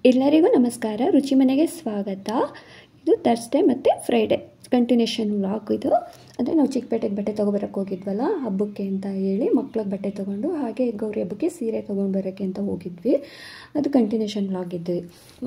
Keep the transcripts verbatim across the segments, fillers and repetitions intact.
ಎಲ್ಲರಿಗೂ ನಮಸ್ಕಾರ. ರುಚಿ ಮನೆಗೆ ಸ್ವಾಗತ. ಇದು ಥರ್ಸ್ಡೇ ಮತ್ತು ಫ್ರೈಡೇ ಕಂಟಿನ್ಯೂಷನ್ ವ್ಲಾಗ್ ಇದು. ಅಂದರೆ ನಾವು ಚಿಕ್ಕಪೇಟೆಗೆ ಬಟ್ಟೆ ತೊಗೊಬರೋಕ್ಕೆ ಹೋಗಿದ್ವಲ್ಲ ಹಬ್ಬಕ್ಕೆ ಅಂತ ಹೇಳಿ, ಮಕ್ಳಿಗೆ ಬಟ್ಟೆ ತೊಗೊಂಡು ಹಾಗೆ ಗೌರಿ ಹಬ್ಬಕ್ಕೆ ಸೀರೆ ತೊಗೊಂಡು ಬರೋಕ್ಕೆ ಅಂತ ಹೋಗಿದ್ವಿ. ಅದು ಕಂಟಿನ್ಯೂಷನ್ ವ್ಲಾಗ್ ಇದ್ವಿ.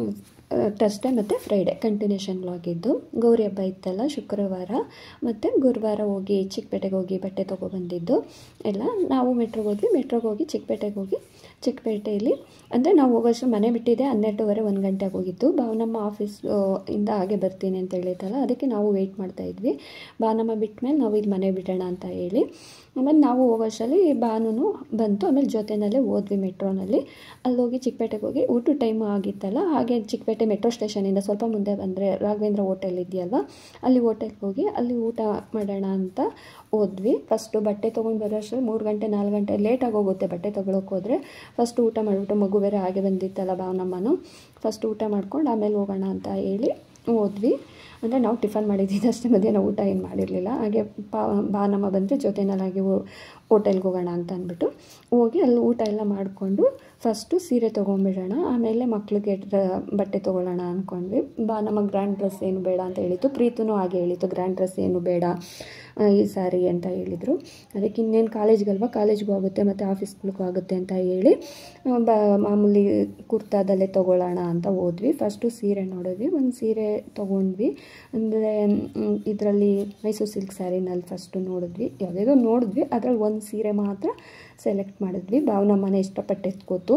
ಥರ್ಸ್ಡೇ ಮತ್ತು ಫ್ರೈಡೇ ಕಂಟಿನ್ಯೂಷನ್ ವ್ಲಾಗ್ ಇದ್ದು, ಗೌರಿ ಹಬ್ಬ ಇತ್ತಲ್ಲ ಶುಕ್ರವಾರ ಮತ್ತು ಗುರುವಾರ ಹೋಗಿ ಚಿಕ್ಕಪೇಟೆಗೆ ಹೋಗಿ ಬಟ್ಟೆ ತೊಗೊಬಂದಿದ್ದು ಎಲ್ಲ. ನಾವು ಮೆಟ್ರೋಗೆ ಹೋದ್ವಿ. ಮೆಟ್ರೋಗೆ ಹೋಗಿ ಚಿಕ್ಕಪೇಟೆಗೆ ಹೋಗಿ ಚಿಕ್ಕಪೇಟೆಯಲ್ಲಿ ಅಂದರೆ ನಾವು ಹೋಗೋಷ್ಟು ಮನೆ ಬಿಟ್ಟಿದ್ದೆ ಹನ್ನೆರಡುವರೆ ಒಂದು ಗಂಟೆಗೆ ಹೋಗಿತ್ತು. ಭಾವನಮ್ಮ ಆಫೀಸ್ ಇಂದ ಹಾಗೆ ಬರ್ತೀನಿ ಅಂತ ಹೇಳಿದ್ದಲ್ಲ, ಅದಕ್ಕೆ ನಾವು ವೆಯ್ಟ್ ಮಾಡ್ತಾಯಿದ್ವಿ. ಭಾವನಮ್ಮ ಬಿಟ್ಟ ಮೇಲೆ ನಾವು ಇಲ್ಲಿ ಮನೆ ಬಿಡೋಣ ಅಂತ ಹೇಳಿ. ಆಮೇಲೆ ನಾವು ಹೋಗೋಷ್ಟರಲ್ಲಿ ಭಾನು ಬಂತು. ಆಮೇಲೆ ಜೊತೆಯಲ್ಲೇ ಹೋದ್ವಿ ಮೆಟ್ರೋನಲ್ಲಿ. ಅಲ್ಲಿ ಹೋಗಿ ಚಿಕ್ಕಪೇಟೆಗೆ ಹೋಗಿ ಊಟ ಟೈಮು ಆಗಿತ್ತಲ್ಲ, ಹಾಗೆ ಚಿಕ್ಕಪೇಟೆ ಮೆಟ್ರೋ ಸ್ಟೇಷನಿಂದ ಸ್ವಲ್ಪ ಮುಂದೆ ಬಂದರೆ ರಾಘವೇಂದ್ರ ಹೋಟೆಲ್ ಇದೆಯಲ್ವ, ಅಲ್ಲಿ ಹೋಟೆಲ್ಗೆ ಹೋಗಿ ಅಲ್ಲಿ ಊಟ ಮಾಡೋಣ ಅಂತ ಹೋದ್ವಿ. ಫಸ್ಟು ಬಟ್ಟೆ ತೊಗೊಂಡು ಬರೋಷ್ಟರಲ್ಲಿ ಮೂರು ಗಂಟೆ ನಾಲ್ಕು ಗಂಟೆ ಲೇಟಾಗಿ ಹೋಗುತ್ತೆ ಬಟ್ಟೆ ತೊಗೊಳಕ್ಕೆ ಹೋದರೆ. ಫಸ್ಟ್ ಊಟ ಮಾಡಿಬಿಟ್ಟು, ಮಗು ಬೇರೆ ಹಾಗೆ ಬಂದಿತ್ತಲ್ಲ ಭಾವನಮ್ಮನು, ಫಸ್ಟ್ ಊಟ ಮಾಡ್ಕೊಂಡು ಆಮೇಲೆ ಹೋಗೋಣ ಅಂತ ಹೇಳಿ ಹೋದ್ವಿ. ಅಂದರೆ ನಾವು ಟಿಫನ್ ಮಾಡಿದ್ದಿದ್ದು ಅಷ್ಟೇ, ಮಧ್ಯಾಹ್ನ ಊಟ ಏನು ಮಾಡಿರಲಿಲ್ಲ. ಹಾಗೆ ಪಾ ಭಾವನಮ್ಮ ಬಂದರೆ ಜೊತೆಯಲ್ಲಿ ಹಾಗೆ ಹೋಟೆಲ್ಗೆ ಹೋಗೋಣ ಅಂತ ಅಂದ್ಬಿಟ್ಟು ಹೋಗಿ ಅಲ್ಲಿ ಊಟ ಎಲ್ಲ ಮಾಡಿಕೊಂಡು ಫಸ್ಟು ಸೀರೆ ತೊಗೊಂಬಿಡೋಣ, ಆಮೇಲೆ ಮಕ್ಳಿಗೆ ಬಟ್ಟೆ ತೊಗೊಳ್ಳೋಣ ಅಂದ್ಕೊಂಡ್ವಿ. ಭಾವನಮ್ಮ ಗ್ರ್ಯಾಂಡ್ ಡ್ರೆಸ್ ಏನು ಬೇಡ ಅಂತ ಹೇಳಿತ್ತು. ಪ್ರೀತೂ ಹಾಗೆ ಹೇಳಿತ್ತು, ಗ್ರ್ಯಾಂಡ್ ಡ್ರೆಸ್ ಏನು ಬೇಡ ಈ ಸಾರಿ ಅಂತ ಹೇಳಿದರು. ಅದಕ್ಕೆ ಇನ್ನೇನು ಕಾಲೇಜ್ಗಲ್ವ, ಕಾಲೇಜ್ಗೂ ಆಗುತ್ತೆ ಮತ್ತು ಆಫೀಸ್ಗಳಿಗೂ ಆಗುತ್ತೆ ಅಂತ ಹೇಳಿ ಬ ಮಾಮೂಲಿ ಕುರ್ತಾದಲ್ಲೇ ತೊಗೊಳ್ಳೋಣ ಅಂತ ಹೋದ್ವಿ. ಫಸ್ಟು ಸೀರೆ ನೋಡಿದ್ವಿ. ಒಂದು ಸೀರೆ ತೊಗೊಂಡ್ವಿ. ಅಂದರೆ ಇದರಲ್ಲಿ ಮೈಸೂರು ಸಿಲ್ಕ್ ಸ್ಯಾರಿನಲ್ಲಿ ಫಸ್ಟು ನೋಡಿದ್ವಿ. ಯಾವುದೇದೋ ನೋಡಿದ್ವಿ, ಅದರಲ್ಲಿ ಒಂದು ಸೀರೆ ಮಾತ್ರ ಸೆಲೆಕ್ಟ್ ಮಾಡಿದ್ವಿ. ಭಾವನಮ್ಮನೇ ಇಷ್ಟಪಟ್ಟು ಎತ್ಕೋತು,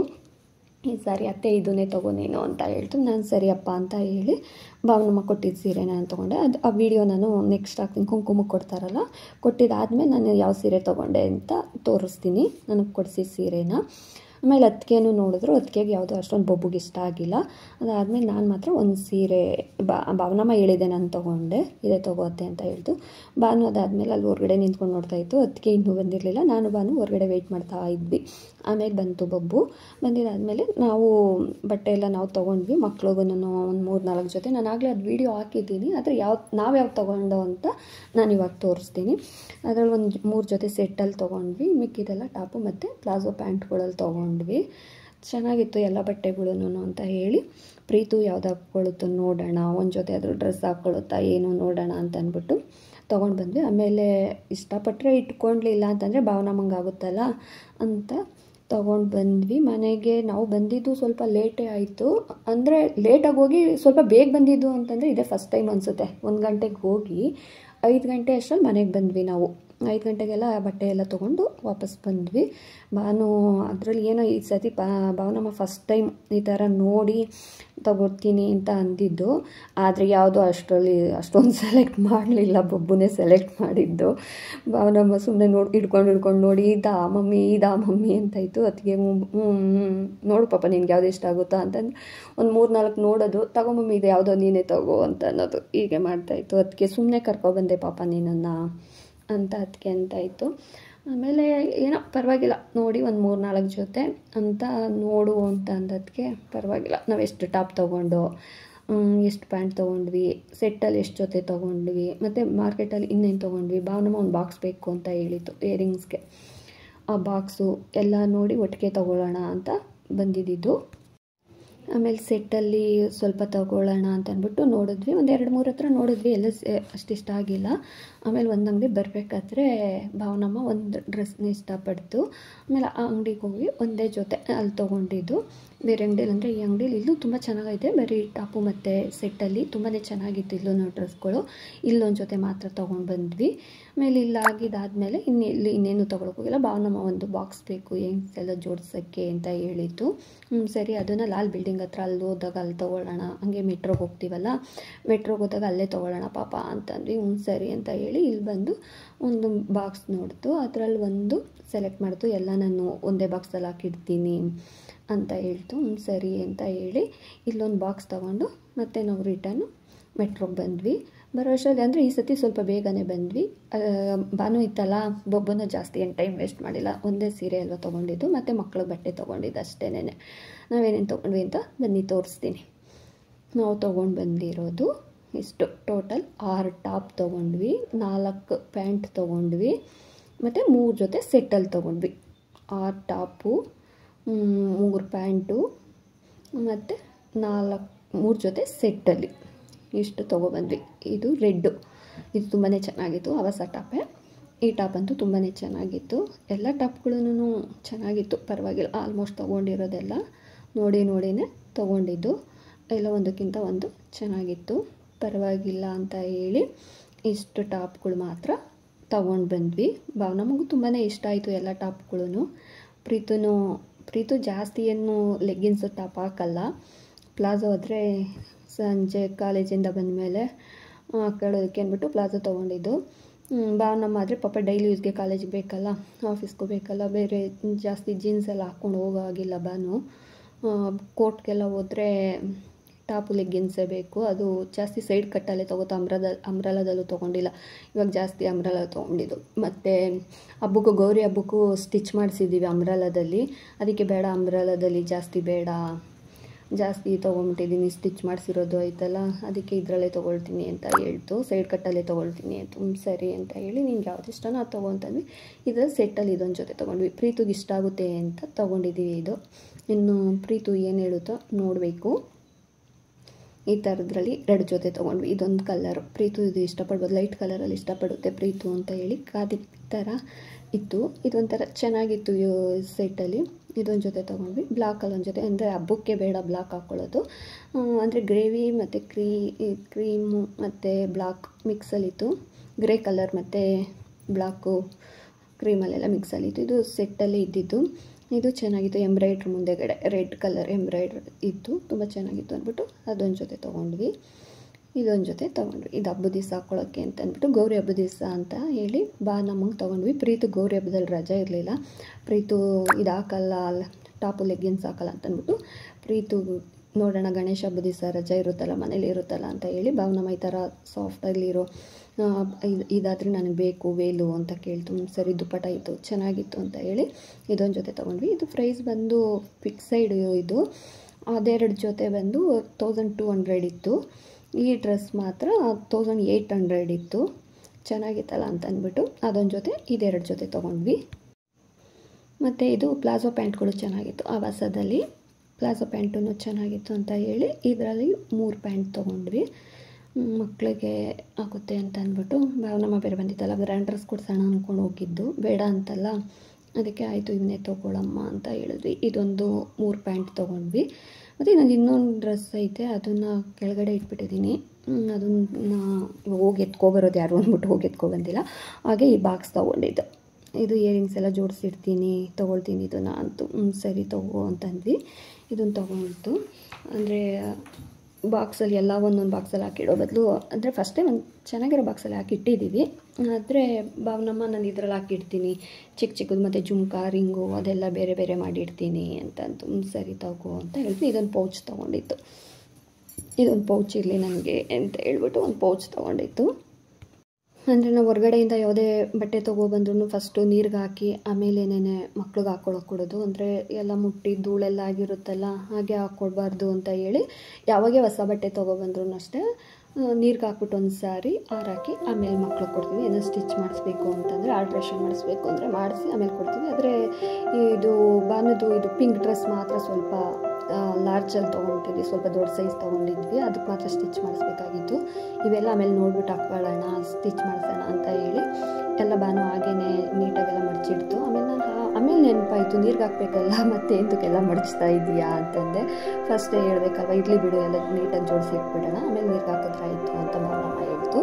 ಈ ಸಾರಿ ಅತ್ತೆ ಇದನ್ನೇ ತೊಗೋ ನೀನು ಅಂತ ಹೇಳ್ತು. ನಾನು ಸರಿಯಪ್ಪ ಅಂತ ಹೇಳಿ ಭಾವನಮ್ಮ ಕೊಟ್ಟಿದ್ದು ಸೀರೆ ನಾನು ತೊಗೊಂಡೆ. ಅದು ಆ ವಿಡಿಯೋ ನಾನು ನೆಕ್ಸ್ಟ್ ಹಾಕ್ತೀನಿ. ಕುಂಕುಮಕ್ಕೆ ಕೊಡ್ತಾರಲ್ಲ, ಕೊಟ್ಟಿದ್ದಾದಮೇಲೆ ನಾನು ಯಾವ ಸೀರೆ ತೊಗೊಂಡೆ ಅಂತ ತೋರಿಸ್ತೀನಿ, ನನಗೆ ಕೊಡಿಸಿದ ಸೀರೆನ. ಆಮೇಲೆ ಅತ್ತಿಗೆನೂ ನೋಡಿದ್ರು. ಅತ್ತಿಗೆಗೆ ಯಾವುದೋ ಅಷ್ಟೊಂದು ಬೊಬ್ಬುಗೆ ಇಷ್ಟ ಆಗಿಲ್ಲ. ಅದಾದಮೇಲೆ ನಾನು ಮಾತ್ರ ಒಂದು ಸೀರೆ ಬಾ ಭಾವನಮ್ಮ ಹೇಳಿದೆ ನಾನು ತೊಗೊಂಡೆ, ಇದೇ ತೊಗೋತ್ತೆ ಅಂತ ಹೇಳ್ತು. ಭಾನು ಅದಾದಮೇಲೆ ಅಲ್ಲಿ ಹೊರಗಡೆ ನಿಂತ್ಕೊಂಡು ನೋಡ್ತಾಯಿತ್ತು. ಅತ್ತಿಗೆ ಇನ್ನೂ ಬಂದಿರಲಿಲ್ಲ. ನಾನು ಭಾನು ಹೊರಗಡೆ ವೆಯ್ಟ್ ಮಾಡ್ತಾ ಇದ್ವಿ. ಆಮೇಲೆ ಬಂತು ಬೊಬ್ಬು. ಬಂದಿದ್ದಾದಮೇಲೆ ನಾವು ಬಟ್ಟೆ ಎಲ್ಲ ನಾವು ತೊಗೊಂಡ್ವಿ. ಮಕ್ಳಿಗೂ ಒಂದು ಮೂರು ನಾಲ್ಕು ಜೊತೆ. ನಾನು ಆಗಲೇ ಅದು ವೀಡಿಯೋ ಹಾಕಿದ್ದೀನಿ, ಆದರೆ ಯಾವ ನಾವು ಯಾವ್ದು ತೊಗೊಂಡು ಅಂತ ನಾನು ಇವಾಗ ತೋರಿಸ್ತೀನಿ. ಅದರಲ್ಲಿ ಒಂದು ಮೂರು ಜೊತೆ ಸೆಟ್ಟಲ್ಲಿ ತೊಗೊಂಡ್ವಿ. ಮಿಕ್ಕಿದೆಲ್ಲ ಟಾಪು ಮತ್ತು ಪ್ಲಾಜೋ ಪ್ಯಾಂಟ್ಗಳಲ್ಲಿ ತೊಗೊಂಡ್ವಿ. ಚೆನ್ನಾಗಿತ್ತು ಎಲ್ಲ ಬಟ್ಟೆಗಳೂ ಅಂತ ಹೇಳಿ. ಪ್ರೀತು ಯಾವ್ದು ಹಾಕ್ಕೊಳ್ಳುತ್ತೋ ನೋಡೋಣ, ಒಂದು ಜೊತೆ ಅದ್ರ ಡ್ರೆಸ್ ಹಾಕ್ಕೊಳ್ಳುತ್ತಾ ಏನು ನೋಡೋಣ ಅಂತ ಅಂದ್ಬಿಟ್ಟು ತೊಗೊಂಡು ಬಂದ್ವಿ. ಆಮೇಲೆ ಇಷ್ಟಪಟ್ಟರೆ ಇಟ್ಕೊಳ್ಳಲಿಲ್ಲ ಅಂತಂದರೆ ಭಾವನಮ್ಮಂಗೆ ಆಗುತ್ತಲ್ಲ ಅಂತ ತೊಗೊಂಡು ಬಂದ್ವಿ. ಮನೆಗೆ ನಾವು ಬಂದಿದ್ದು ಸ್ವಲ್ಪ ಲೇಟೇ ಆಯಿತು. ಅಂದರೆ ಲೇಟಾಗಿ ಹೋಗಿ ಸ್ವಲ್ಪ ಬೇಗ ಬಂದಿದ್ದು ಅಂತಂದರೆ ಇದೇ ಫಸ್ಟ್ ಟೈಮ್ ಅನಿಸುತ್ತೆ. ಒಂದು ಗಂಟೆಗೆ ಹೋಗಿ ಐದು ಗಂಟೆ ಅಷ್ಟರಲ್ಲಿ ಮನೆಗೆ ಬಂದ್ವಿ ನಾವು. ಐದು ಗಂಟೆಗೆಲ್ಲ ಬಟ್ಟೆ ಎಲ್ಲ ತೊಗೊಂಡು ವಾಪಸ್ ಬಂದ್ವಿ. ಭಾನು ಅದರಲ್ಲಿ ಏನೋ ಈ ಸತಿ ಬಾ ಭಾವನಮ್ಮ ಫಸ್ಟ್ ಟೈಮ್ ಈ ಥರ ನೋಡಿ ತಗೊಳ್ತೀನಿ ಅಂತ ಅಂದಿದ್ದು. ಆದರೆ ಯಾವುದೋ ಅಷ್ಟರಲ್ಲಿ ಅಷ್ಟೊಂದು ಸೆಲೆಕ್ಟ್ ಮಾಡಲಿಲ್ಲ, ಬೊಬ್ಬುನೇ ಸೆಲೆಕ್ಟ್ ಮಾಡಿದ್ದು. ಭಾವನಮ್ಮ ಸುಮ್ಮನೆ ನೋಡಿ ಹಿಡ್ಕೊಂಡು ಹಿಡ್ಕೊಂಡು ನೋಡಿ ಇದಾ ಮಮ್ಮಿ ಇದಾ ಮಮ್ಮಿ ಅಂತಾಯಿತು. ಅದಕ್ಕೆ ಹ್ಞೂ ನೋಡು ಪಾಪ ನಿನ್ಗೆ ಯಾವುದು ಇಷ್ಟ ಆಗುತ್ತೋ ಅಂತಂದು ಒಂದು ಮೂರು ನಾಲ್ಕು ನೋಡೋದು, ತಗೋ ಮಮ್ಮಿ ಇದು ಯಾವುದೋ ನೀನೇ ತಗೋ ಅಂತ ಅನ್ನೋದು, ಹೀಗೆ ಮಾಡ್ತಾಯಿತ್ತು. ಅದಕ್ಕೆ ಸುಮ್ಮನೆ ಕರ್ಕೊಬಂದೆ ಪಾಪ ನೀನನ್ನು ಅಂತ ಅದಕ್ಕೆ ಅಂತಾಯಿತು. ಆಮೇಲೆ ಏನೋ ಪರವಾಗಿಲ್ಲ ನೋಡಿ ಒಂದು ಮೂರು ನಾಲ್ಕು ಜೊತೆ ಅಂತ ನೋಡು ಅಂತ ಅಂದದಕ್ಕೆ ಪರವಾಗಿಲ್ಲ. ನಾವು ಎಷ್ಟು ಟಾಪ್ ತೊಗೊಂಡು ಎಷ್ಟು ಪ್ಯಾಂಟ್ ತೊಗೊಂಡ್ವಿ, ಸೆಟ್ಟಲ್ಲಿ ಎಷ್ಟು ಜೊತೆ ತೊಗೊಂಡ್ವಿ, ಮತ್ತು ಮಾರ್ಕೆಟಲ್ಲಿ ಇನ್ನೇನು ತೊಗೊಂಡ್ವಿ. ಭಾವನಮ್ಮ ಒಂದು ಬಾಕ್ಸ್ ಬೇಕು ಅಂತ ಹೇಳಿತ್ತು ಇಯರಿಂಗ್ಸ್ಗೆ. ಆ ಬಾಕ್ಸು ಎಲ್ಲ ನೋಡಿ ಒಟ್ಟಿಗೆ ತೊಗೊಳ್ಳೋಣ ಅಂತ ಬಂದಿದ್ದು. ಆಮೇಲೆ ಸೆಟ್ಟಲ್ಲಿ ಸ್ವಲ್ಪ ತೊಗೊಳ್ಳೋಣ ಅಂತ ಅಂದ್ಬಿಟ್ಟು ನೋಡಿದ್ವಿ. ಒಂದು ಎರಡು ಮೂರು ಹತ್ರ ನೋಡಿದ್ವಿ, ಎಲ್ಲ ಅಷ್ಟಿಷ್ಟ ಆಗಿಲ್ಲ. ಆಮೇಲೆ ಒಂದು ಅಂಗಡಿ ಬರಬೇಕಾದ್ರೆ ಭಾವನಮ್ಮ ಒಂದು ಡ್ರೆಸ್ನ ಇಷ್ಟಪಡ್ತು. ಆಮೇಲೆ ಆ ಅಂಗಡಿಗೆ ಹೋಗಿ ಒಂದೇ ಜೊತೆ ಅಲ್ಲಿ ತೊಗೊಂಡಿದ್ದು. ಬೇರೆ ಅಂಗಡಿಯಲ್ಲಿ ಅಂದರೆ ಈ ಅಂಗಡಿಲಿ ಇಲ್ಲೂ ತುಂಬ ಚೆನ್ನಾಗೈತೆ, ಬರೀ ಟಾಪು ಮತ್ತು ಸೆಟ್ಟಲ್ಲಿ ತುಂಬಾ ಚೆನ್ನಾಗಿತ್ತು ಇಲ್ಲೂ ಡ್ರೆಸ್ಗಳು. ಇಲ್ಲೊಂದು ಜೊತೆ ಮಾತ್ರ ತೊಗೊಂಡು ಬಂದ್ವಿ. ಆಮೇಲೆ ಇಲ್ಲಾಗಿದ್ದಾದಮೇಲೆ ಇನ್ನು ಇಲ್ಲಿ ಇನ್ನೇನು ತೊಗೊಳಕ್ಕೆ ಹೋಗಿಲ್ಲ. ಭಾವನಮ್ಮ ಒಂದು ಬಾಕ್ಸ್ ಬೇಕು ಹೆಂಗ್ಸ್ ಎಲ್ಲ ಜೋಡಿಸೋಕ್ಕೆ ಅಂತ ಹೇಳಿತ್ತು. ಹ್ಞೂ ಸರಿ, ಅದನ್ನು ಲಾಲ್ ಬಿಲ್ಡಿಂಗ್ ಹತ್ರ ಅಲ್ಲಿ ಹೋದಾಗ ಅಲ್ಲಿ ತೊಗೊಳ್ಳೋಣ, ಹಂಗೆ ಮೆಟ್ರೋಗೆ ಹೋಗ್ತೀವಲ್ಲ, ಮೆಟ್ರೋಗೆ ಹೋದಾಗ ಅಲ್ಲೇ ತೊಗೊಳ್ಳೋಣ ಪಾಪ ಅಂತಂದ್ವಿ. ಹ್ಞೂ ಸರಿ ಅಂತ ಹೇಳಿ ಇಲ್ಲಿ ಬಂದು ಒಂದು ಬಾಕ್ಸ್ ನೋಡ್ತು. ಅದರಲ್ಲಿ ಒಂದು ಸೆಲೆಕ್ಟ್ ಮಾಡ್ತು. ಎಲ್ಲ ನಾನು ಒಂದೇ ಬಾಕ್ಸಲ್ಲಿ ಹಾಕಿಡ್ತೀನಿ ಅಂತ ಹೇಳ್ತು. ಹ್ಞೂ ಸರಿ ಅಂತ ಹೇಳಿ ಇಲ್ಲೊಂದು ಬಾಕ್ಸ್ ತೊಗೊಂಡು ಮತ್ತೆ ನಾವು ರಿಟರ್ನು ಮೆಟ್ರೋಗೆ ಬಂದ್ವಿ. ಬರೋ ಅಷ್ಟರಲ್ಲಿ ಅಂದರೆ ಈ ಸತಿ ಸ್ವಲ್ಪ ಬೇಗನೆ ಬಂದ್ವಿ. ಭಾನು ಇತ್ತಲ್ಲ, ಬೊಬ್ಬನ ಜಾಸ್ತಿ ಏನು ಟೈಮ್ ವೇಸ್ಟ್ ಮಾಡಿಲ್ಲ. ಒಂದೇ ಸೀರೆ ಎಲ್ಲ ತೊಗೊಂಡಿದ್ದು ಮತ್ತು ಮಕ್ಕಳು ಬಟ್ಟೆ ತೊಗೊಂಡಿದ್ದು ಅಷ್ಟೇನೆ. ನಾವೇನೇನು ತೊಗೊಂಡ್ವಿ ಅಂತ ಬನ್ನಿ ತೋರಿಸ್ತೀನಿ. ನಾವು ತೊಗೊಂಡು ಬಂದಿರೋದು ಇಷ್ಟು ಟೋಟಲ್ ಆರು ಟಾಪ್ ತೊಗೊಂಡ್ವಿ, ನಾಲ್ಕು ಪ್ಯಾಂಟ್ ತೊಗೊಂಡ್ವಿ ಮತ್ತು ಮೂರು ಜೊತೆ ಸೆಟ್ಟಲ್ಲಿ ತೊಗೊಂಡ್ವಿ. ಆರು ಟಾಪು, ಮೂರು ಪ್ಯಾಂಟು ಮತ್ತು ನಾಲ್ಕು ಮೂರು ಜೊತೆ ಸೆಟ್ಟಲ್ಲಿ ಇಷ್ಟು ತೊಗೊಬಂದ್ವಿ. ಇದು ರೆಡ್ಡು, ಇದು ತುಂಬಾ ಚೆನ್ನಾಗಿತ್ತು. ಅವಸ ಟಾಪೇ. ಈ ಟಾಪ್ ಅಂತೂ ತುಂಬಾ ಚೆನ್ನಾಗಿತ್ತು. ಎಲ್ಲ ಟಾಪ್ಗಳೂ ಚೆನ್ನಾಗಿತ್ತು, ಪರವಾಗಿಲ್ಲ. ಆಲ್ಮೋಸ್ಟ್ ತೊಗೊಂಡಿರೋದೆಲ್ಲ ನೋಡಿ ನೋಡಿನೇ ತೊಗೊಂಡಿದ್ದು. ಎಲ್ಲ ಒಂದಕ್ಕಿಂತ ಒಂದು ಚೆನ್ನಾಗಿತ್ತು, ಪರವಾಗಿಲ್ಲ ಅಂತ ಹೇಳಿ ಇಷ್ಟು ಟಾಪ್ಗಳು ಮಾತ್ರ ತೊಗೊಂಡು ಬಂದ್ವಿ. ಬಾ ನಮಗೂ ತುಂಬಾ ಇಷ್ಟ ಆಯಿತು ಎಲ್ಲ ಟಾಪ್ಗಳೂ. ಪ್ರೀತುನೂ ಪ್ರೀತು ಜಾಸ್ತಿ ಏನು ಲೆಗ್ಗಿನ್ಸು ಟಾಪ್ ಹಾಕಲ್ಲ. ಪ್ಲಾಜೋ ಆದರೆ ಸಂಜೆ ಕಾಲೇಜಿಂದ ಬಂದಮೇಲೆ ಹಾಕೊಳ್ಳೋದಕ್ಕೆ ಅಂದ್ಬಿಟ್ಟು ಪ್ಲಾಜೋ ತೊಗೊಂಡಿದ್ದು. ಭಾವನಮ್ಮ ಆದರೆ ಪಾಪ ಡೈಲಿ ಯೂಸ್ಗೆ ಕಾಲೇಜಿಗೆ ಬೇಕಲ್ಲ, ಆಫೀಸ್ಗೂ ಬೇಕಲ್ಲ, ಬೇರೆ ಜಾಸ್ತಿ ಜೀನ್ಸ್ ಎಲ್ಲ ಹಾಕ್ಕೊಂಡು ಹೋಗೋಗಿಲ್ಲ. ಬಾನು ಕೋರ್ಟ್ಗೆಲ್ಲ ಹೋದರೆ ಟಾಪು ಲೆಗ್ಗಿನ್ಸೇ ಬೇಕು. ಅದು ಜಾಸ್ತಿ ಸೈಡ್ ಕಟ್ಟಲ್ಲೇ ತೊಗೋತಾ, ಅಮ್ರದ ಅಂಬ್ರಲದಲ್ಲೂ ತೊಗೊಂಡಿಲ್ಲ. ಇವಾಗ ಜಾಸ್ತಿ ಅಂಬ್ರಲ ತೊಗೊಂಡಿದ್ದು. ಮತ್ತು ಹಬ್ಬಕ್ಕೂ ಗೌರಿ ಹಬ್ಬಕ್ಕೂ ಸ್ಟಿಚ್ ಮಾಡಿಸಿದ್ದೀವಿ ಅಂಬ್ರಲದಲ್ಲಿ. ಅದಕ್ಕೆ ಬೇಡ, ಅಂಬ್ರಲದಲ್ಲಿ ಜಾಸ್ತಿ ಬೇಡ, ಜಾಸ್ತಿ ತೊಗೊಂಬಿಟ್ಟಿದ್ದೀನಿ, ಸ್ಟಿಚ್ ಮಾಡಿಸಿರೋದು ಆಯ್ತಲ್ಲ, ಅದಕ್ಕೆ ಇದರಲ್ಲೇ ತೊಗೊಳ್ತೀನಿ ಅಂತ ಹೇಳ್ತು. ಸೈಡ್ ಕಟ್ಟಲ್ಲೇ ತೊಗೊಳ್ತೀನಿ ಅಂತ. ಸರಿ ಅಂತ ಹೇಳಿ ನಿಂಗೆ ಯಾವ್ದು ಇಷ್ಟನೋ ಅದು ತೊಗೊತಂದ್ವಿ. ಇದರಲ್ಲಿ ಸೆಟ್ಟಲ್ಲಿ ಇದೊಂದು ಜೊತೆ ತೊಗೊಂಡ್ವಿ. ಪ್ರೀತುಗೆ ಇಷ್ಟ ಆಗುತ್ತೆ ಅಂತ ತೊಗೊಂಡಿದ್ದೀವಿ. ಇದು ಇನ್ನು ಪ್ರೀತು ಏನು ಹೇಳುತ್ತೋ ನೋಡಬೇಕು. ಈ ಥರದ್ರಲ್ಲಿ ಎರಡು ಜೊತೆ ತೊಗೊಂಡ್ವಿ. ಇದೊಂದು ಕಲರು ಪ್ರೀತು ಇದು ಇಷ್ಟಪಡ್ಬೋದು, ಲೈಟ್ ಕಲರಲ್ಲಿ ಇಷ್ಟಪಡುತ್ತೆ ಪ್ರೀತು ಅಂತ ಹೇಳಿ ಖಾದಿ ಥರ ಇತ್ತು. ಇದೊಂಥರ ಚೆನ್ನಾಗಿತ್ತು ಸೆಟ್ಟಲ್ಲಿ. ಇದೊಂದು ಜೊತೆ ತೊಗೊಂಡ್ವಿ. ಬ್ಲಾಕಲ್ಲಿ ಒಂದು ಜೊತೆ, ಅಂದರೆ ಹಬ್ಬಕ್ಕೆ ಬೇಡ ಬ್ಲಾಕ್ ಹಾಕ್ಕೊಳ್ಳೋದು, ಅಂದರೆ ಗ್ರೇವಿ ಮತ್ತು ಕ್ರೀ ಕ್ರೀಮು ಮತ್ತು ಬ್ಲಾಕ್ ಮಿಕ್ಸಲ್ಲಿತ್ತು. ಗ್ರೇ ಕಲರ್ ಮತ್ತು ಬ್ಲಾಕು ಕ್ರೀಮಲ್ಲೆಲ್ಲ ಮಿಕ್ಸಲ್ಲಿತ್ತು. ಇದು ಸೆಟ್ಟಲ್ಲಿ ಇದ್ದಿದ್ದು. ಇದು ಚೆನ್ನಾಗಿತ್ತು. ಎಂಬ್ರಾಯ್ಡ್ರಿ ಮುಂದೆಗಡೆ ರೆಡ್ ಕಲರ್ ಎಂಬ್ರಾಯ್ಡ್ರಿ ಇತ್ತು, ತುಂಬ ಚೆನ್ನಾಗಿತ್ತು ಅಂದ್ಬಿಟ್ಟು ಅದೊಂದು ಜೊತೆ ತೊಗೊಂಡ್ವಿ. ಇದೊಂದು ಜೊತೆ ತೊಗೊಂಡ್ವಿ. ಇದು ಹಬ್ಬದ ದಿವಸ ಹಾಕ್ಕೊಳ್ಳೋಕ್ಕೆ ಅಂತ ಅಂದ್ಬಿಟ್ಟು, ಗೌರಿ ಹಬ್ಬದ ದಿವಸ ಅಂತ ಹೇಳಿ ಬಾ ನಮಗೆ ತೊಗೊಂಡ್ವಿ. ಪ್ರೀತು ಗೌರಿ ಹಬ್ಬದಲ್ಲಿ ರಜೆ ಇರಲಿಲ್ಲ. ಪ್ರೀತು ಇದು ಹಾಕಲ್ಲ, ಟಾಪು ಲೆಗ್ಗಿನ್ಸ್ ಹಾಕಲ್ಲ ಅಂತಂದ್ಬಿಟ್ಟು, ಪ್ರೀತು ನೋಡೋಣ ಗಣೇಶ ಹಬ್ಬದ ದಿವಸ ರಜೆ ಇರುತ್ತಲ್ಲ, ಮನೇಲಿ ಇರುತ್ತಲ್ಲ ಅಂತ ಹೇಳಿ ಭಾವನಮ್ಮ ಈ ಥರ ಸಾಫ್ಟಲ್ಲಿರೋ ಇದು ಇದಾದರೆ ನನಗೆ ಬೇಕು ವೇಲು ಅಂತ ಕೇಳ್ತು. ಸರಿ ದುಪ್ಪಟ ಇತ್ತು, ಚೆನ್ನಾಗಿತ್ತು ಅಂತ ಹೇಳಿ ಇದೊಂದು ಜೊತೆ ತೊಗೊಂಡ್ವಿ. ಇದು ಪ್ರೈಸ್ ಬಂದು ಫಿಕ್ಸೈಡ್. ಇದು ಅದೆರಡು ಜೊತೆ ಬಂದು ತೌಸಂಡ್ ಟೂ ಹಂಡ್ರೆಡ್ ಇತ್ತು. ಈ ಡ್ರೆಸ್ ಮಾತ್ರ ತೌಸಂಡ್ ಏಯ್ಟ್ ಹಂಡ್ರೆಡ್ ಇತ್ತು. ಚೆನ್ನಾಗಿತ್ತಲ್ಲ ಅಂತ ಅಂದ್ಬಿಟ್ಟು ಅದೊಂದು ಜೊತೆ ಇದೆರಡು ಜೊತೆ ತೊಗೊಂಡ್ವಿ. ಮತ್ತು ಇದು ಪ್ಲಾಜೋ ಪ್ಯಾಂಟ್ಗಳು ಚೆನ್ನಾಗಿತ್ತು. ಆವಾಸದಲ್ಲಿ ಪ್ಲಾಜೋ ಪ್ಯಾಂಟೂ ಚೆನ್ನಾಗಿತ್ತು ಅಂತ ಹೇಳಿ ಇದರಲ್ಲಿ ಮೂರು ಪ್ಯಾಂಟ್ ತೊಗೊಂಡ್ವಿ. ಮಕ್ಕಳಿಗೆ ಆಗುತ್ತೆ ಅಂತ ಅಂದ್ಬಿಟ್ಟು, ಭಾವನಮ್ಮ ಬೇರೆ ಬಂದಿತ್ತಲ್ಲ, ಬ್ರ್ಯಾಂಡ್ ಡ್ರೆಸ್ ಕೊಡ್ಸೋಣ ಅಂದ್ಕೊಂಡು ಹೋಗಿದ್ದು, ಬೇಡ ಅಂತಲ್ಲ, ಅದಕ್ಕೆ ಆಯಿತು ಇವನ್ನೇ ತೊಗೊಳಮ್ಮ ಅಂತ ಹೇಳಿದ್ವಿ. ಇದೊಂದು ಮೂರು ಪ್ಯಾಂಟ್ ತೊಗೊಂಡ್ವಿ. ಮತ್ತು ಇನ್ನೊಂದು ಇನ್ನೊಂದು ಡ್ರೆಸ್ ಐತೆ, ಅದನ್ನು ಕೆಳಗಡೆ ಇಟ್ಬಿಟ್ಟಿದ್ದೀನಿ. ಅದನ್ನು ಹೋಗಿ ಎತ್ಕೊಬರೋದು ಯಾರು ಅಂದ್ಬಿಟ್ಟು ಹೋಗಿ ಎತ್ಕೊಬಂದಿಲ್ಲ. ಹಾಗೆ ಈ ಬಾಕ್ಸ್ ತೊಗೊಂಡಿದ್ದು. ಇದು ಇಯರಿಂಗ್ಸ್ ಎಲ್ಲ ಜೋಡಿಸಿರ್ತೀನಿ, ತೊಗೊಳ್ತೀನಿ ಇದನ್ನು ಅಂತು. ಸರಿ ತೊಗೋ ಅಂತಂದ್ವಿ. ಇದನ್ನು ತೊಗೊಂಡು ಅಂದರೆ ಬಾಕ್ಸಲ್ಲಿ ಎಲ್ಲ ಒಂದೊಂದು ಬಾಕ್ಸಲ್ಲಿ ಹಾಕಿಡೋ ಬದಲು, ಅಂದರೆ ಫಸ್ಟೇ ಒಂದು ಚೆನ್ನಾಗಿರೋ ಬಾಕ್ಸಲ್ಲಿ ಹಾಕಿ ಇಟ್ಟಿದ್ದೀವಿ. ಆದರೆ ಭಾವನಮ್ಮ ನಾನು ಇದರಲ್ಲಿ ಹಾಕಿಡ್ತೀನಿ, ಚಿಕ್ಕ ಚಿಕ್ಕದು ಮತ್ತು ಜುಮ್ಕಾ ರಿಂಗು ಅದೆಲ್ಲ ಬೇರೆ ಬೇರೆ ಮಾಡಿಡ್ತೀನಿ ಅಂತಂತು. ಸರಿ ತಗೋ ಅಂತ ಹೇಳಿದ್ವಿ. ಇದೊಂದು ಪೌಚ್ ತೊಗೊಂಡಿತ್ತು. ಇದೊಂದು ಪೌಚ್ ಇರಲಿ ನನಗೆ ಅಂತ ಹೇಳ್ಬಿಟ್ಟು ಒಂದು ಪೌಚ್ ತೊಗೊಂಡಿತ್ತು. ಅಂದರೆ ನಾವು ಹೊರಗಡೆಯಿಂದ ಯಾವುದೇ ಬಟ್ಟೆ ತೊಗೊಬಂದ್ರೂ ಫಸ್ಟು ನೀರಿಗೆ ಹಾಕಿ ಆಮೇಲೇನೇ ಮಕ್ಳಿಗೆ ಹಾಕ್ಕೊಳಕ್ಕೆ ಕೊಡೋದು. ಅಂದರೆ ಎಲ್ಲ ಮುಟ್ಟಿ ಧೂಳೆಲ್ಲ ಆಗಿರುತ್ತಲ್ಲ, ಹಾಗೆ ಹಾಕ್ಕೊಡ್ಬಾರ್ದು ಅಂತ ಹೇಳಿ ಯಾವಾಗೇ ಹೊಸ ಬಟ್ಟೆ ತೊಗೊಬಂದ್ರೂ ಅಷ್ಟೇ ನೀರಿಗೆ ಹಾಕ್ಬಿಟ್ಟು ಒಂದು ಸಾರಿ ಆರಾಕಿ ಆಮೇಲೆ ಮಕ್ಳಿಗೆ ಕೊಡ್ತೀವಿ. ಏನೋ ಸ್ಟಿಚ್ ಮಾಡಿಸ್ಬೇಕು ಅಂತಂದರೆ, ಆಲ್ಟ್ರೇಷನ್ ಮಾಡಿಸ್ಬೇಕು ಅಂದರೆ ಮಾಡಿಸಿ ಆಮೇಲೆ ಕೊಡ್ತೀವಿ. ಆದರೆ ಇದು ಬಾನದು ಇದು ಪಿಂಕ್ ಡ್ರೆಸ್ ಮಾತ್ರ ಸ್ವಲ್ಪ ಲಾರ್ಜಲ್ಲಿ ತೊಗೊಂಡಿದ್ವಿ, ಸ್ವಲ್ಪ ದೊಡ್ಡ ಸೈಜ್ ತೊಗೊಂಡಿದ್ವಿ. ಅದಕ್ಕೆ ಮಾತ್ರ ಸ್ಟಿಚ್ ಮಾಡಿಸ್ಬೇಕಾಗಿತ್ತು. ಇವೆಲ್ಲ ಆಮೇಲೆ ನೋಡ್ಬಿಟ್ಟು ಹಾಕ್ಕೊಳ್ಳೋಣ, ಸ್ಟಿಚ್ ಮಾಡಿಸೋಣ ಅಂತ ಹೇಳಿ ಎಲ್ಲ ಬಾನು ಹಾಗೇ ನೀಟಾಗೆಲ್ಲ ಮಡಚಿಡ್ತು. ಆಮೇಲೆ ನಾನು ಆಮೇಲೆ ನೆನಪಾಯಿತು ನೀರಿಗೆ ಹಾಕಬೇಕಲ್ಲ, ಮತ್ತೆ ಎಂತಕ್ಕೆಲ್ಲ ಮಡಚ್ತಾ ಇದೆಯಾ ಅಂತಂದೆ. ಫಸ್ಟೇ ಹೇಳ್ಬೇಕಲ್ವ, ಇರಲಿ ಬಿಡು ಎಲ್ಲ ನೀಟಾಗಿ ಜೋಡಿಸಿ ಇಟ್ಬಿಡೋಣ, ಆಮೇಲೆ ನೀರಿಗೆ ಹಾಕಿದ್ರೆ ಆಯಿತು ಅಂತ ಭಾವನಮ್ಮ ಹೇಳ್ತು.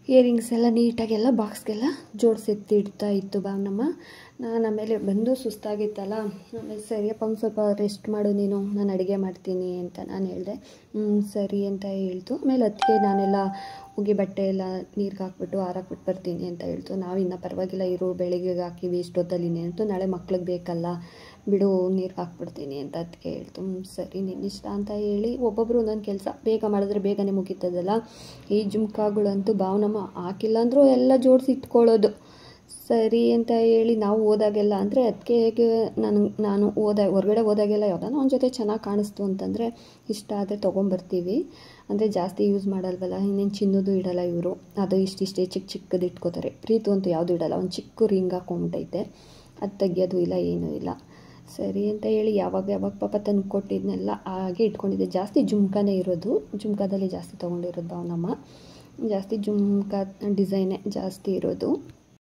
ಇಯರಿಂಗ್ಸ್ ಎಲ್ಲ ನೀಟಾಗೆಲ್ಲ ಬಾಕ್ಸ್ಗೆಲ್ಲ ಜೋಡಿಸಿಟ್ಟಿಡ್ತಾ ಇತ್ತು ಭಾವನಮ್ಮ. ನಾನು ಆಮೇಲೆ ಬಂದು ಸುಸ್ತಾಗಿತ್ತಲ್ಲ, ಆಮೇಲೆ ಸರಿಯಪ್ಪ ಒಂದು ಸ್ವಲ್ಪ ರೆಸ್ಟ್ ಮಾಡು ನೀನು, ನಾನು ಅಡುಗೆ ಮಾಡ್ತೀನಿ ಅಂತ ನಾನು ಹೇಳಿದೆ. ಸರಿ ಅಂತ ಹೇಳ್ತು. ಆಮೇಲೆ ಅದಕ್ಕೆ ನಾನೆಲ್ಲ ಉಗಿ ಬಟ್ಟೆ ಎಲ್ಲ ನೀರಿಗೆ ಹಾಕ್ಬಿಟ್ಟು ಆರಾಕ್ಬಿಟ್ಟು ಬರ್ತೀನಿ ಅಂತ ಹೇಳ್ತು. ನಾವು ಇನ್ನೂ ಪರವಾಗಿಲ್ಲ ಇರು, ಬೆಳಿಗ್ಗೆಗೆ ಹಾಕಿವಿ ಇಷ್ಟೊತ್ತಲ್ಲಿನೇ ಅಂತೂ, ನಾಳೆ ಮಕ್ಳಿಗೆ ಬೇಕಲ್ಲ ಬಿಡು ನೀರಿಗೆ ಹಾಕ್ಬಿಡ್ತೀನಿ ಅಂತ ಅದಕ್ಕೆ ಹೇಳ್ತು. ಸರಿ ನಿನ್ನ ಇಷ್ಟ ಅಂತ ಹೇಳಿ ಒಬ್ಬೊಬ್ಬರು ಒಂದೊಂದು ಕೆಲಸ ಬೇಗ ಮಾಡಿದ್ರೆ ಬೇಗನೆ ಮುಗೀತದಲ್ಲ. ಈ ಜುಮ್ಕಾಗಳಂತೂ ಭಾವನಮ್ಮ ಹಾಕಿಲ್ಲ ಅಂದರೂ ಎಲ್ಲ ಜೋಡಿಸಿ ಇಟ್ಕೊಳ್ಳೋದು. ಸರಿ ಅಂತ ಹೇಳಿ ನಾವು ಹೋದಾಗೆಲ್ಲ ಅಂದರೆ ಅದಕ್ಕೆ ಹೇಗೆ ನಾನು ನಾನು ಹೋದಾಗ ಹೊರಗಡೆ ಹೋದಾಗೆಲ್ಲ ಯಾವುದಾನ ಅವನ ಜೊತೆ ಚೆನ್ನಾಗಿ ಕಾಣಿಸ್ತು ಅಂತಂದರೆ ಇಷ್ಟ ಆದರೆ ತೊಗೊಂಬರ್ತೀವಿ. ಅಂದರೆ ಜಾಸ್ತಿ ಯೂಸ್ ಮಾಡಲ್ವಲ್ಲ, ಇನ್ನೇನು ಚಿನ್ನೋದು ಇಡಲ್ಲ ಇವರು, ಅದು ಇಷ್ಟಿಷ್ಟೇ ಚಿಕ್ಕ ಚಿಕ್ಕದು ಇಟ್ಕೋತಾರೆ. ಪ್ರೀತು ಅಂತೂ ಯಾವುದು ಇಡಲ್ಲ, ಒಂದು ಚಿಕ್ಕ ರಿಂಗ್ ಹಾಕೊಂಬಿಟ್ಟೈತೆ, ಅದು ತೆಗಿಯೋದು ಇಲ್ಲ ಏನೂ ಇಲ್ಲ. ಸರಿ ಅಂತ ಹೇಳಿ ಯಾವಾಗ ಯಾವಾಗ ಪಾಪ ತಂದು ಕೊಟ್ಟಿದ್ನೆಲ್ಲ ಹಾಗೆ ಇಟ್ಕೊಂಡಿದ್ದೆ. ಜಾಸ್ತಿ ಜುಮ್ಕಾನೇ ಇರೋದು, ಜುಮ್ಕಾದಲ್ಲಿ ಜಾಸ್ತಿ ತೊಗೊಂಡಿರೋದು ಭಾವನಮ್ಮ. ಜಾಸ್ತಿ ಜುಮ್ಕಾ ಡಿಸೈನೇ ಜಾಸ್ತಿ ಇರೋದು.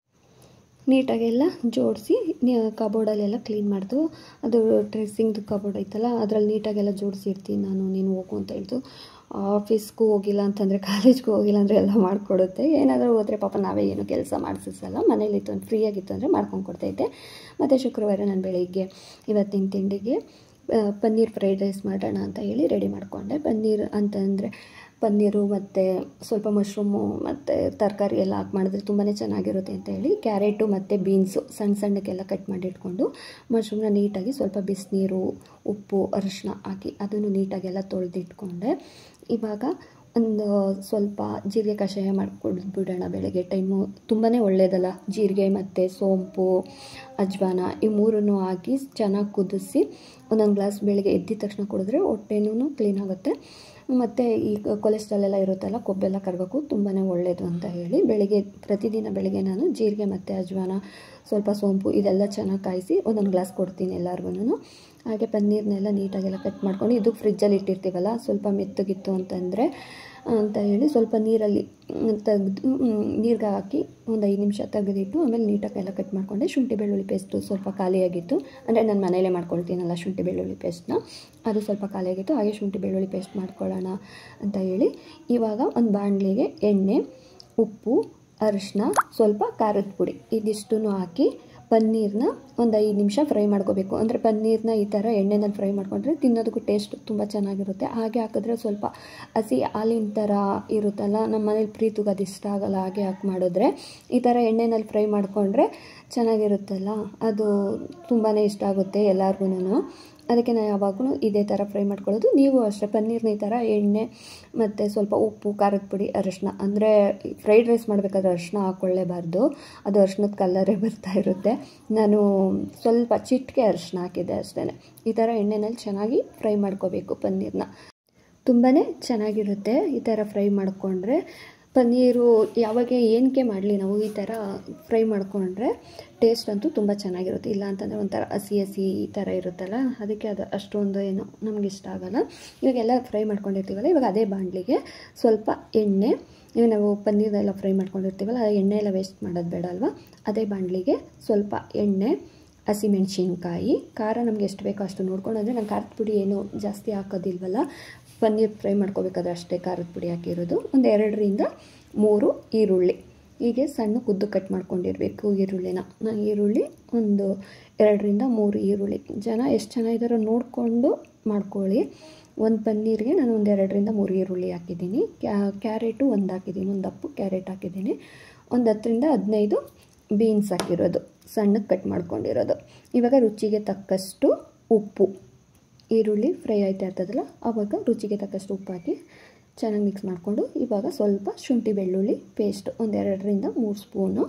ನೀಟಾಗೆಲ್ಲ ಜೋಡಿಸಿ ಕಬೋರ್ಡಲ್ಲೆಲ್ಲ ಕ್ಲೀನ್ ಮಾಡ್ದು. ಅದು ಡ್ರೆಸ್ಸಿಂಗ್ದು ಕಬೋರ್ಡ್ ಐತಲ್ಲ ಅದರಲ್ಲಿ ನೀಟಾಗೆಲ್ಲ ಜೋಡಿಸಿರ್ತೀನಿ ನಾನು. ನೀನು ಹೋಗು ಅಂತ ಹೇಳ್ತು. ಆಫೀಸ್ಗೂ ಹೋಗಿಲ್ಲ ಅಂತಂದರೆ, ಕಾಲೇಜ್ಗೂ ಹೋಗಿಲ್ಲ ಅಂದರೆ ಎಲ್ಲ ಮಾಡಿಕೊಡುತ್ತೆ. ಏನಾದರೂ ಹೋದರೆ ಪಾಪ ನಾವೇ ಏನು ಕೆಲಸ ಮಾಡಿಸಲ್ಲ. ಮನೇಲಿತ್ತು ಅಂತ ಫ್ರೀಯಾಗಿತ್ತು ಅಂದರೆ ಮಾಡ್ಕೊಂಡು ಕೊಡ್ತೈತೆ. ಮತ್ತು ಶುಕ್ರವಾರ ನಾನು ಬೆಳಿಗ್ಗೆ ಇವತ್ತಿನ ತಿಂಡಿಗೆ ಪನ್ನೀರ್ ಫ್ರೈಡ್ ರೈಸ್ ಮಾಡೋಣ ಅಂತ ಹೇಳಿ ರೆಡಿ ಮಾಡಿಕೊಂಡೆ. ಪನ್ನೀರ್ ಅಂತಂದರೆ ಪನ್ನೀರು ಮತ್ತು ಸ್ವಲ್ಪ ಮಶ್ರೂಮು ಮತ್ತು ತರಕಾರಿ ಎಲ್ಲ ಹಾಕಿ ಮಾಡಿದ್ರೆ ತುಂಬಾ ಚೆನ್ನಾಗಿರುತ್ತೆ ಅಂತ ಹೇಳಿ ಕ್ಯಾರೆಟು ಮತ್ತು ಬೀನ್ಸು ಸಣ್ಣ ಸಣ್ಣಕ್ಕೆಲ್ಲ ಕಟ್ ಮಾಡಿ ಇಟ್ಕೊಂಡು ಮಶ್ರೂಮ್ನ ನೀಟಾಗಿ ಸ್ವಲ್ಪ ಬಿಸಿನೀರು ಉಪ್ಪು ಅರಿಶಿನ ಹಾಕಿ ಅದನ್ನು ನೀಟಾಗೆಲ್ಲ ತೊಳೆದಿಟ್ಕೊಂಡೆ. ಇವಾಗ ಒಂದು ಸ್ವಲ್ಪ ಜೀರಿಗೆ ಕಷಾಯ ಮಾಡಿಕೊಡ್ಬಿಡೋಣ ಬೆಳಗ್ಗೆ ಟೈಮು, ತುಂಬಾ ಒಳ್ಳೆಯದಲ್ಲ. ಜೀರಿಗೆ ಮತ್ತು ಸೋಂಪು ಅಜ್ವಾನ ಈ ಮೂರನ್ನು ಹಾಕಿ ಚೆನ್ನಾಗಿ ಕುದಿಸಿ ಒಂದೊಂದು ಗ್ಲಾಸ್ ಬೆಳಗ್ಗೆ ಎದ್ದಿದ ತಕ್ಷಣ ಕುಡಿದ್ರೆ ಹೊಟ್ಟೆನೂ ಕ್ಲೀನ್ ಆಗುತ್ತೆ. ಮತ್ತು ಈ ಕೊಲೆಸ್ಟ್ರಾಲ್ ಎಲ್ಲ ಇರುತ್ತಲ್ಲ, ಕೊಬ್ಬೆಲ್ಲ ಕರಗೋಕ್ಕೂ ತುಂಬಾ ಒಳ್ಳೆಯದು ಅಂತ ಹೇಳಿ ಬೆಳಿಗ್ಗೆ ಪ್ರತಿದಿನ ಬೆಳಗ್ಗೆ ನಾನು ಜೀರಿಗೆ ಮತ್ತು ಅಜ್ವಾನ ಸ್ವಲ್ಪ ಸೋಂಪು ಇದೆಲ್ಲ ಚೆನ್ನಾಗಿ ಕಾಯಿಸಿ ಒಂದೊಂದು ಗ್ಲಾಸ್ ಕೊಡ್ತೀನಿ ಎಲ್ಲರಿಗೂ. ಹಾಗೆ ಪನ್ನೀರ್ನೆಲ್ಲ ನೀಟಾಗೆಲ್ಲ ಕಟ್ ಮಾಡ್ಕೊಂಡು, ಇದು ಫ್ರಿಜ್ಜಲ್ಲಿ ಇಟ್ಟಿರ್ತೀವಲ್ಲ, ಸ್ವಲ್ಪ ಮೆತ್ತಗಿತ್ತು ಅಂತಂದರೆ ಅಂತ ಹೇಳಿ ಸ್ವಲ್ಪ ನೀರಲ್ಲಿ ತೆಗೆದು ನೀರಿಗೆ ಹಾಕಿ ಒಂದು ಐದು ನಿಮಿಷ ತೆಗೆದಿಟ್ಟು ಆಮೇಲೆ ನೀಟಾಗೆಲ್ಲ ಕಟ್ ಮಾಡಿಕೊಂಡೆ. ಶುಂಠಿ ಬೆಳ್ಳುಳ್ಳಿ ಪೇಸ್ಟು ಸ್ವಲ್ಪ ಖಾಲಿಯಾಗಿತ್ತು, ಅಂದರೆ ನಾನು ಮನೇಲೇ ಮಾಡ್ಕೊಳ್ತೀನಲ್ಲ ಶುಂಠಿ ಬೆಳ್ಳುಳ್ಳಿ ಪೇಸ್ಟ್ನ, ಅದು ಸ್ವಲ್ಪ ಖಾಲಿಯಾಗಿತ್ತು. ಹಾಗೆ ಶುಂಠಿ ಬೆಳ್ಳುಳ್ಳಿ ಪೇಸ್ಟ್ ಮಾಡ್ಕೊಳ್ಳೋಣ ಅಂತ ಹೇಳಿ ಇವಾಗ ಒಂದು ಬಾಣಲಿಗೆ ಎಣ್ಣೆ, ಉಪ್ಪು, ಅರಿಶಿನ, ಸ್ವಲ್ಪ ಖಾರದ ಪುಡಿ ಇದಿಷ್ಟನ್ನು ಹಾಕಿ ಪನ್ನೀರನ್ನ ಒಂದು ಐದು ನಿಮಿಷ ಫ್ರೈ ಮಾಡ್ಕೋಬೇಕು. ಅಂದರೆ ಪನ್ನೀರನ್ನ ಈ ಥರ ಎಣ್ಣೆನಲ್ಲಿ ಫ್ರೈ ಮಾಡಿಕೊಂಡ್ರೆ ತಿನ್ನೋದಕ್ಕೂ ಟೇಸ್ಟ್ ತುಂಬ ಚೆನ್ನಾಗಿರುತ್ತೆ. ಹಾಗೆ ಹಾಕಿದ್ರೆ ಸ್ವಲ್ಪ ಹಸಿ ಹಾಲಿನ ಥರ ಇರುತ್ತಲ್ಲ, ನಮ್ಮ ಮನೇಲಿ ಪ್ರೀತಿಗೆ ಅದು ಇಷ್ಟ ಆಗಲ್ಲ. ಹಾಗೆ ಹಾಕಿ ಮಾಡಿದ್ರೆ ಈ ಥರ ಎಣ್ಣೆನಲ್ಲಿ ಫ್ರೈ ಮಾಡಿಕೊಂಡ್ರೆ ಚೆನ್ನಾಗಿರುತ್ತಲ್ಲ, ಅದು ತುಂಬಾ ಇಷ್ಟ ಆಗುತ್ತೆ ಎಲ್ಲರಿಗೂ. ಅದಕ್ಕೆ ನಾನು ಯಾವಾಗಲೂ ಇದೇ ಥರ ಫ್ರೈ ಮಾಡ್ಕೊಳ್ಳೋದು. ನೀವು ಅಷ್ಟೇ ಪನ್ನೀರ್ನ ಈ ಥರ ಎಣ್ಣೆ ಮತ್ತು ಸ್ವಲ್ಪ ಉಪ್ಪು, ಖಾರದ ಪುಡಿ, ಅರಿಶಿನ, ಅಂದರೆ ಫ್ರೈಡ್ ರೈಸ್ ಮಾಡಬೇಕಾದ್ರೆ ಅರಿಶಿನ ಹಾಕ್ಕೊಳ್ಳೇಬಾರ್ದು, ಅದು ಅರಿಶಿನದ ಕಲ್ಲರೇ ಬರ್ತಾ ಇರುತ್ತೆ. ನಾನು ಸ್ವಲ್ಪ ಚಿಟಿಕೆ ಅರಿಶಿನ ಹಾಕಿದ್ದೆ ಅಷ್ಟೇ. ಈ ಥರ ಎಣ್ಣೆನಲ್ಲಿ ಚೆನ್ನಾಗಿ ಫ್ರೈ ಮಾಡ್ಕೋಬೇಕು ಪನ್ನೀರನ್ನ, ತುಂಬಾ ಚೆನ್ನಾಗಿರುತ್ತೆ ಈ ಥರ ಫ್ರೈ ಮಾಡಿಕೊಂಡ್ರೆ. ಪನ್ನೀರು ಯಾವಾಗ ಏನಕ್ಕೆ ಮಾಡಲಿ ನಾವು ಈ ಥರ ಫ್ರೈ ಮಾಡಿಕೊಂಡ್ರೆ ಟೇಸ್ಟ್ ಅಂತೂ ತುಂಬ ಚೆನ್ನಾಗಿರುತ್ತೆ. ಇಲ್ಲ ಅಂತಂದರೆ ಒಂಥರ ಹಸಿ ಹಸಿ ಈ ಥರ ಇರುತ್ತಲ್ಲ, ಅದಕ್ಕೆ ಅದು ಅಷ್ಟೊಂದು ಏನು ನಮ್ಗೆ ಇಷ್ಟ ಆಗೋಲ್ಲ. ಇವಾಗೆಲ್ಲ ಫ್ರೈ ಮಾಡ್ಕೊಂಡಿರ್ತೀವಲ್ಲ, ಇವಾಗ ಅದೇ ಬಾಣಲಿಗೆ ಸ್ವಲ್ಪ ಎಣ್ಣೆ, ಇವಾಗ ನಾವು ಪನ್ನೀರೆಲ್ಲ ಫ್ರೈ ಮಾಡ್ಕೊಂಡಿರ್ತೀವಲ್ಲ ಆ ಎಣ್ಣೆ ಎಲ್ಲ ವೇಸ್ಟ್ ಮಾಡೋದು ಬೇಡ ಅಲ್ವಾ. ಅದೇ ಬಾಣಲಿಗೆ ಸ್ವಲ್ಪ ಎಣ್ಣೆ, ಹಸಿಮೆಣ್ಸಿನ್ಕಾಯಿ, ಖಾರ ನಮಗೆ ಎಷ್ಟು ಬೇಕೋ ಅಷ್ಟು ನೋಡ್ಕೊಂಡು, ಅಂದರೆ ನಾನು ಖಾರದ ಪುಡಿ ಏನು ಜಾಸ್ತಿ ಹಾಕೋದಿಲ್ವಲ್ಲ, ಪನ್ನೀರ್ ಫ್ರೈ ಮಾಡ್ಕೋಬೇಕಾದ್ರೆ ಅಷ್ಟೇ ಖಾರದ ಪುಡಿ ಹಾಕಿರೋದು. ಒಂದು ಎರಡರಿಂದ ಮೂರು ಈರುಳ್ಳಿ ಹೀಗೆ ಸಣ್ಣ ಕುದ್ದು ಕಟ್ ಮಾಡ್ಕೊಂಡಿರಬೇಕು ಈರುಳ್ಳಿನ. ನಾನು ಈರುಳ್ಳಿ ಒಂದು ಎರಡರಿಂದ ಮೂರು ಈರುಳ್ಳಿ, ಜನ ಎಷ್ಟು ಜನ ಇದ್ದಾರೋ ನೋಡಿಕೊಂಡು ಮಾಡ್ಕೊಳ್ಳಿ. ಒಂದು ಪನ್ನೀರಿಗೆ ನಾನು ಒಂದು ಎರಡರಿಂದ ಮೂರು ಈರುಳ್ಳಿ ಹಾಕಿದ್ದೀನಿ. ಕ್ಯಾರೆಟು ಒಂದು ಹಾಕಿದ್ದೀನಿ, ಒಂದು ದಪ್ಪು ಕ್ಯಾರೆಟ್ ಹಾಕಿದ್ದೀನಿ. ಒಂದು ಹತ್ತರಿಂದ ಹದಿನೈದು ಬೀನ್ಸ್ ಹಾಕಿರೋದು ಸಣ್ಣಕ್ಕೆ ಕಟ್ ಮಾಡ್ಕೊಂಡಿರೋದು. ಇವಾಗ ರುಚಿಗೆ ತಕ್ಕಷ್ಟು ಉಪ್ಪು, ಈರುಳ್ಳಿ ಫ್ರೈ ಆಯ್ತಾ ಇರ್ತದಲ್ಲ ಆವಾಗ ರುಚಿಗೆ ತಕ್ಕಷ್ಟು ಉಪ್ಪು ಹಾಕಿ ಚೆನ್ನಾಗಿ ಮಿಕ್ಸ್ ಮಾಡಿಕೊಂಡು, ಇವಾಗ ಸ್ವಲ್ಪ ಶುಂಠಿ ಬೆಳ್ಳುಳ್ಳಿ ಪೇಸ್ಟ್ ಒಂದೆರಡರಿಂದ ಮೂರು ಸ್ಪೂನು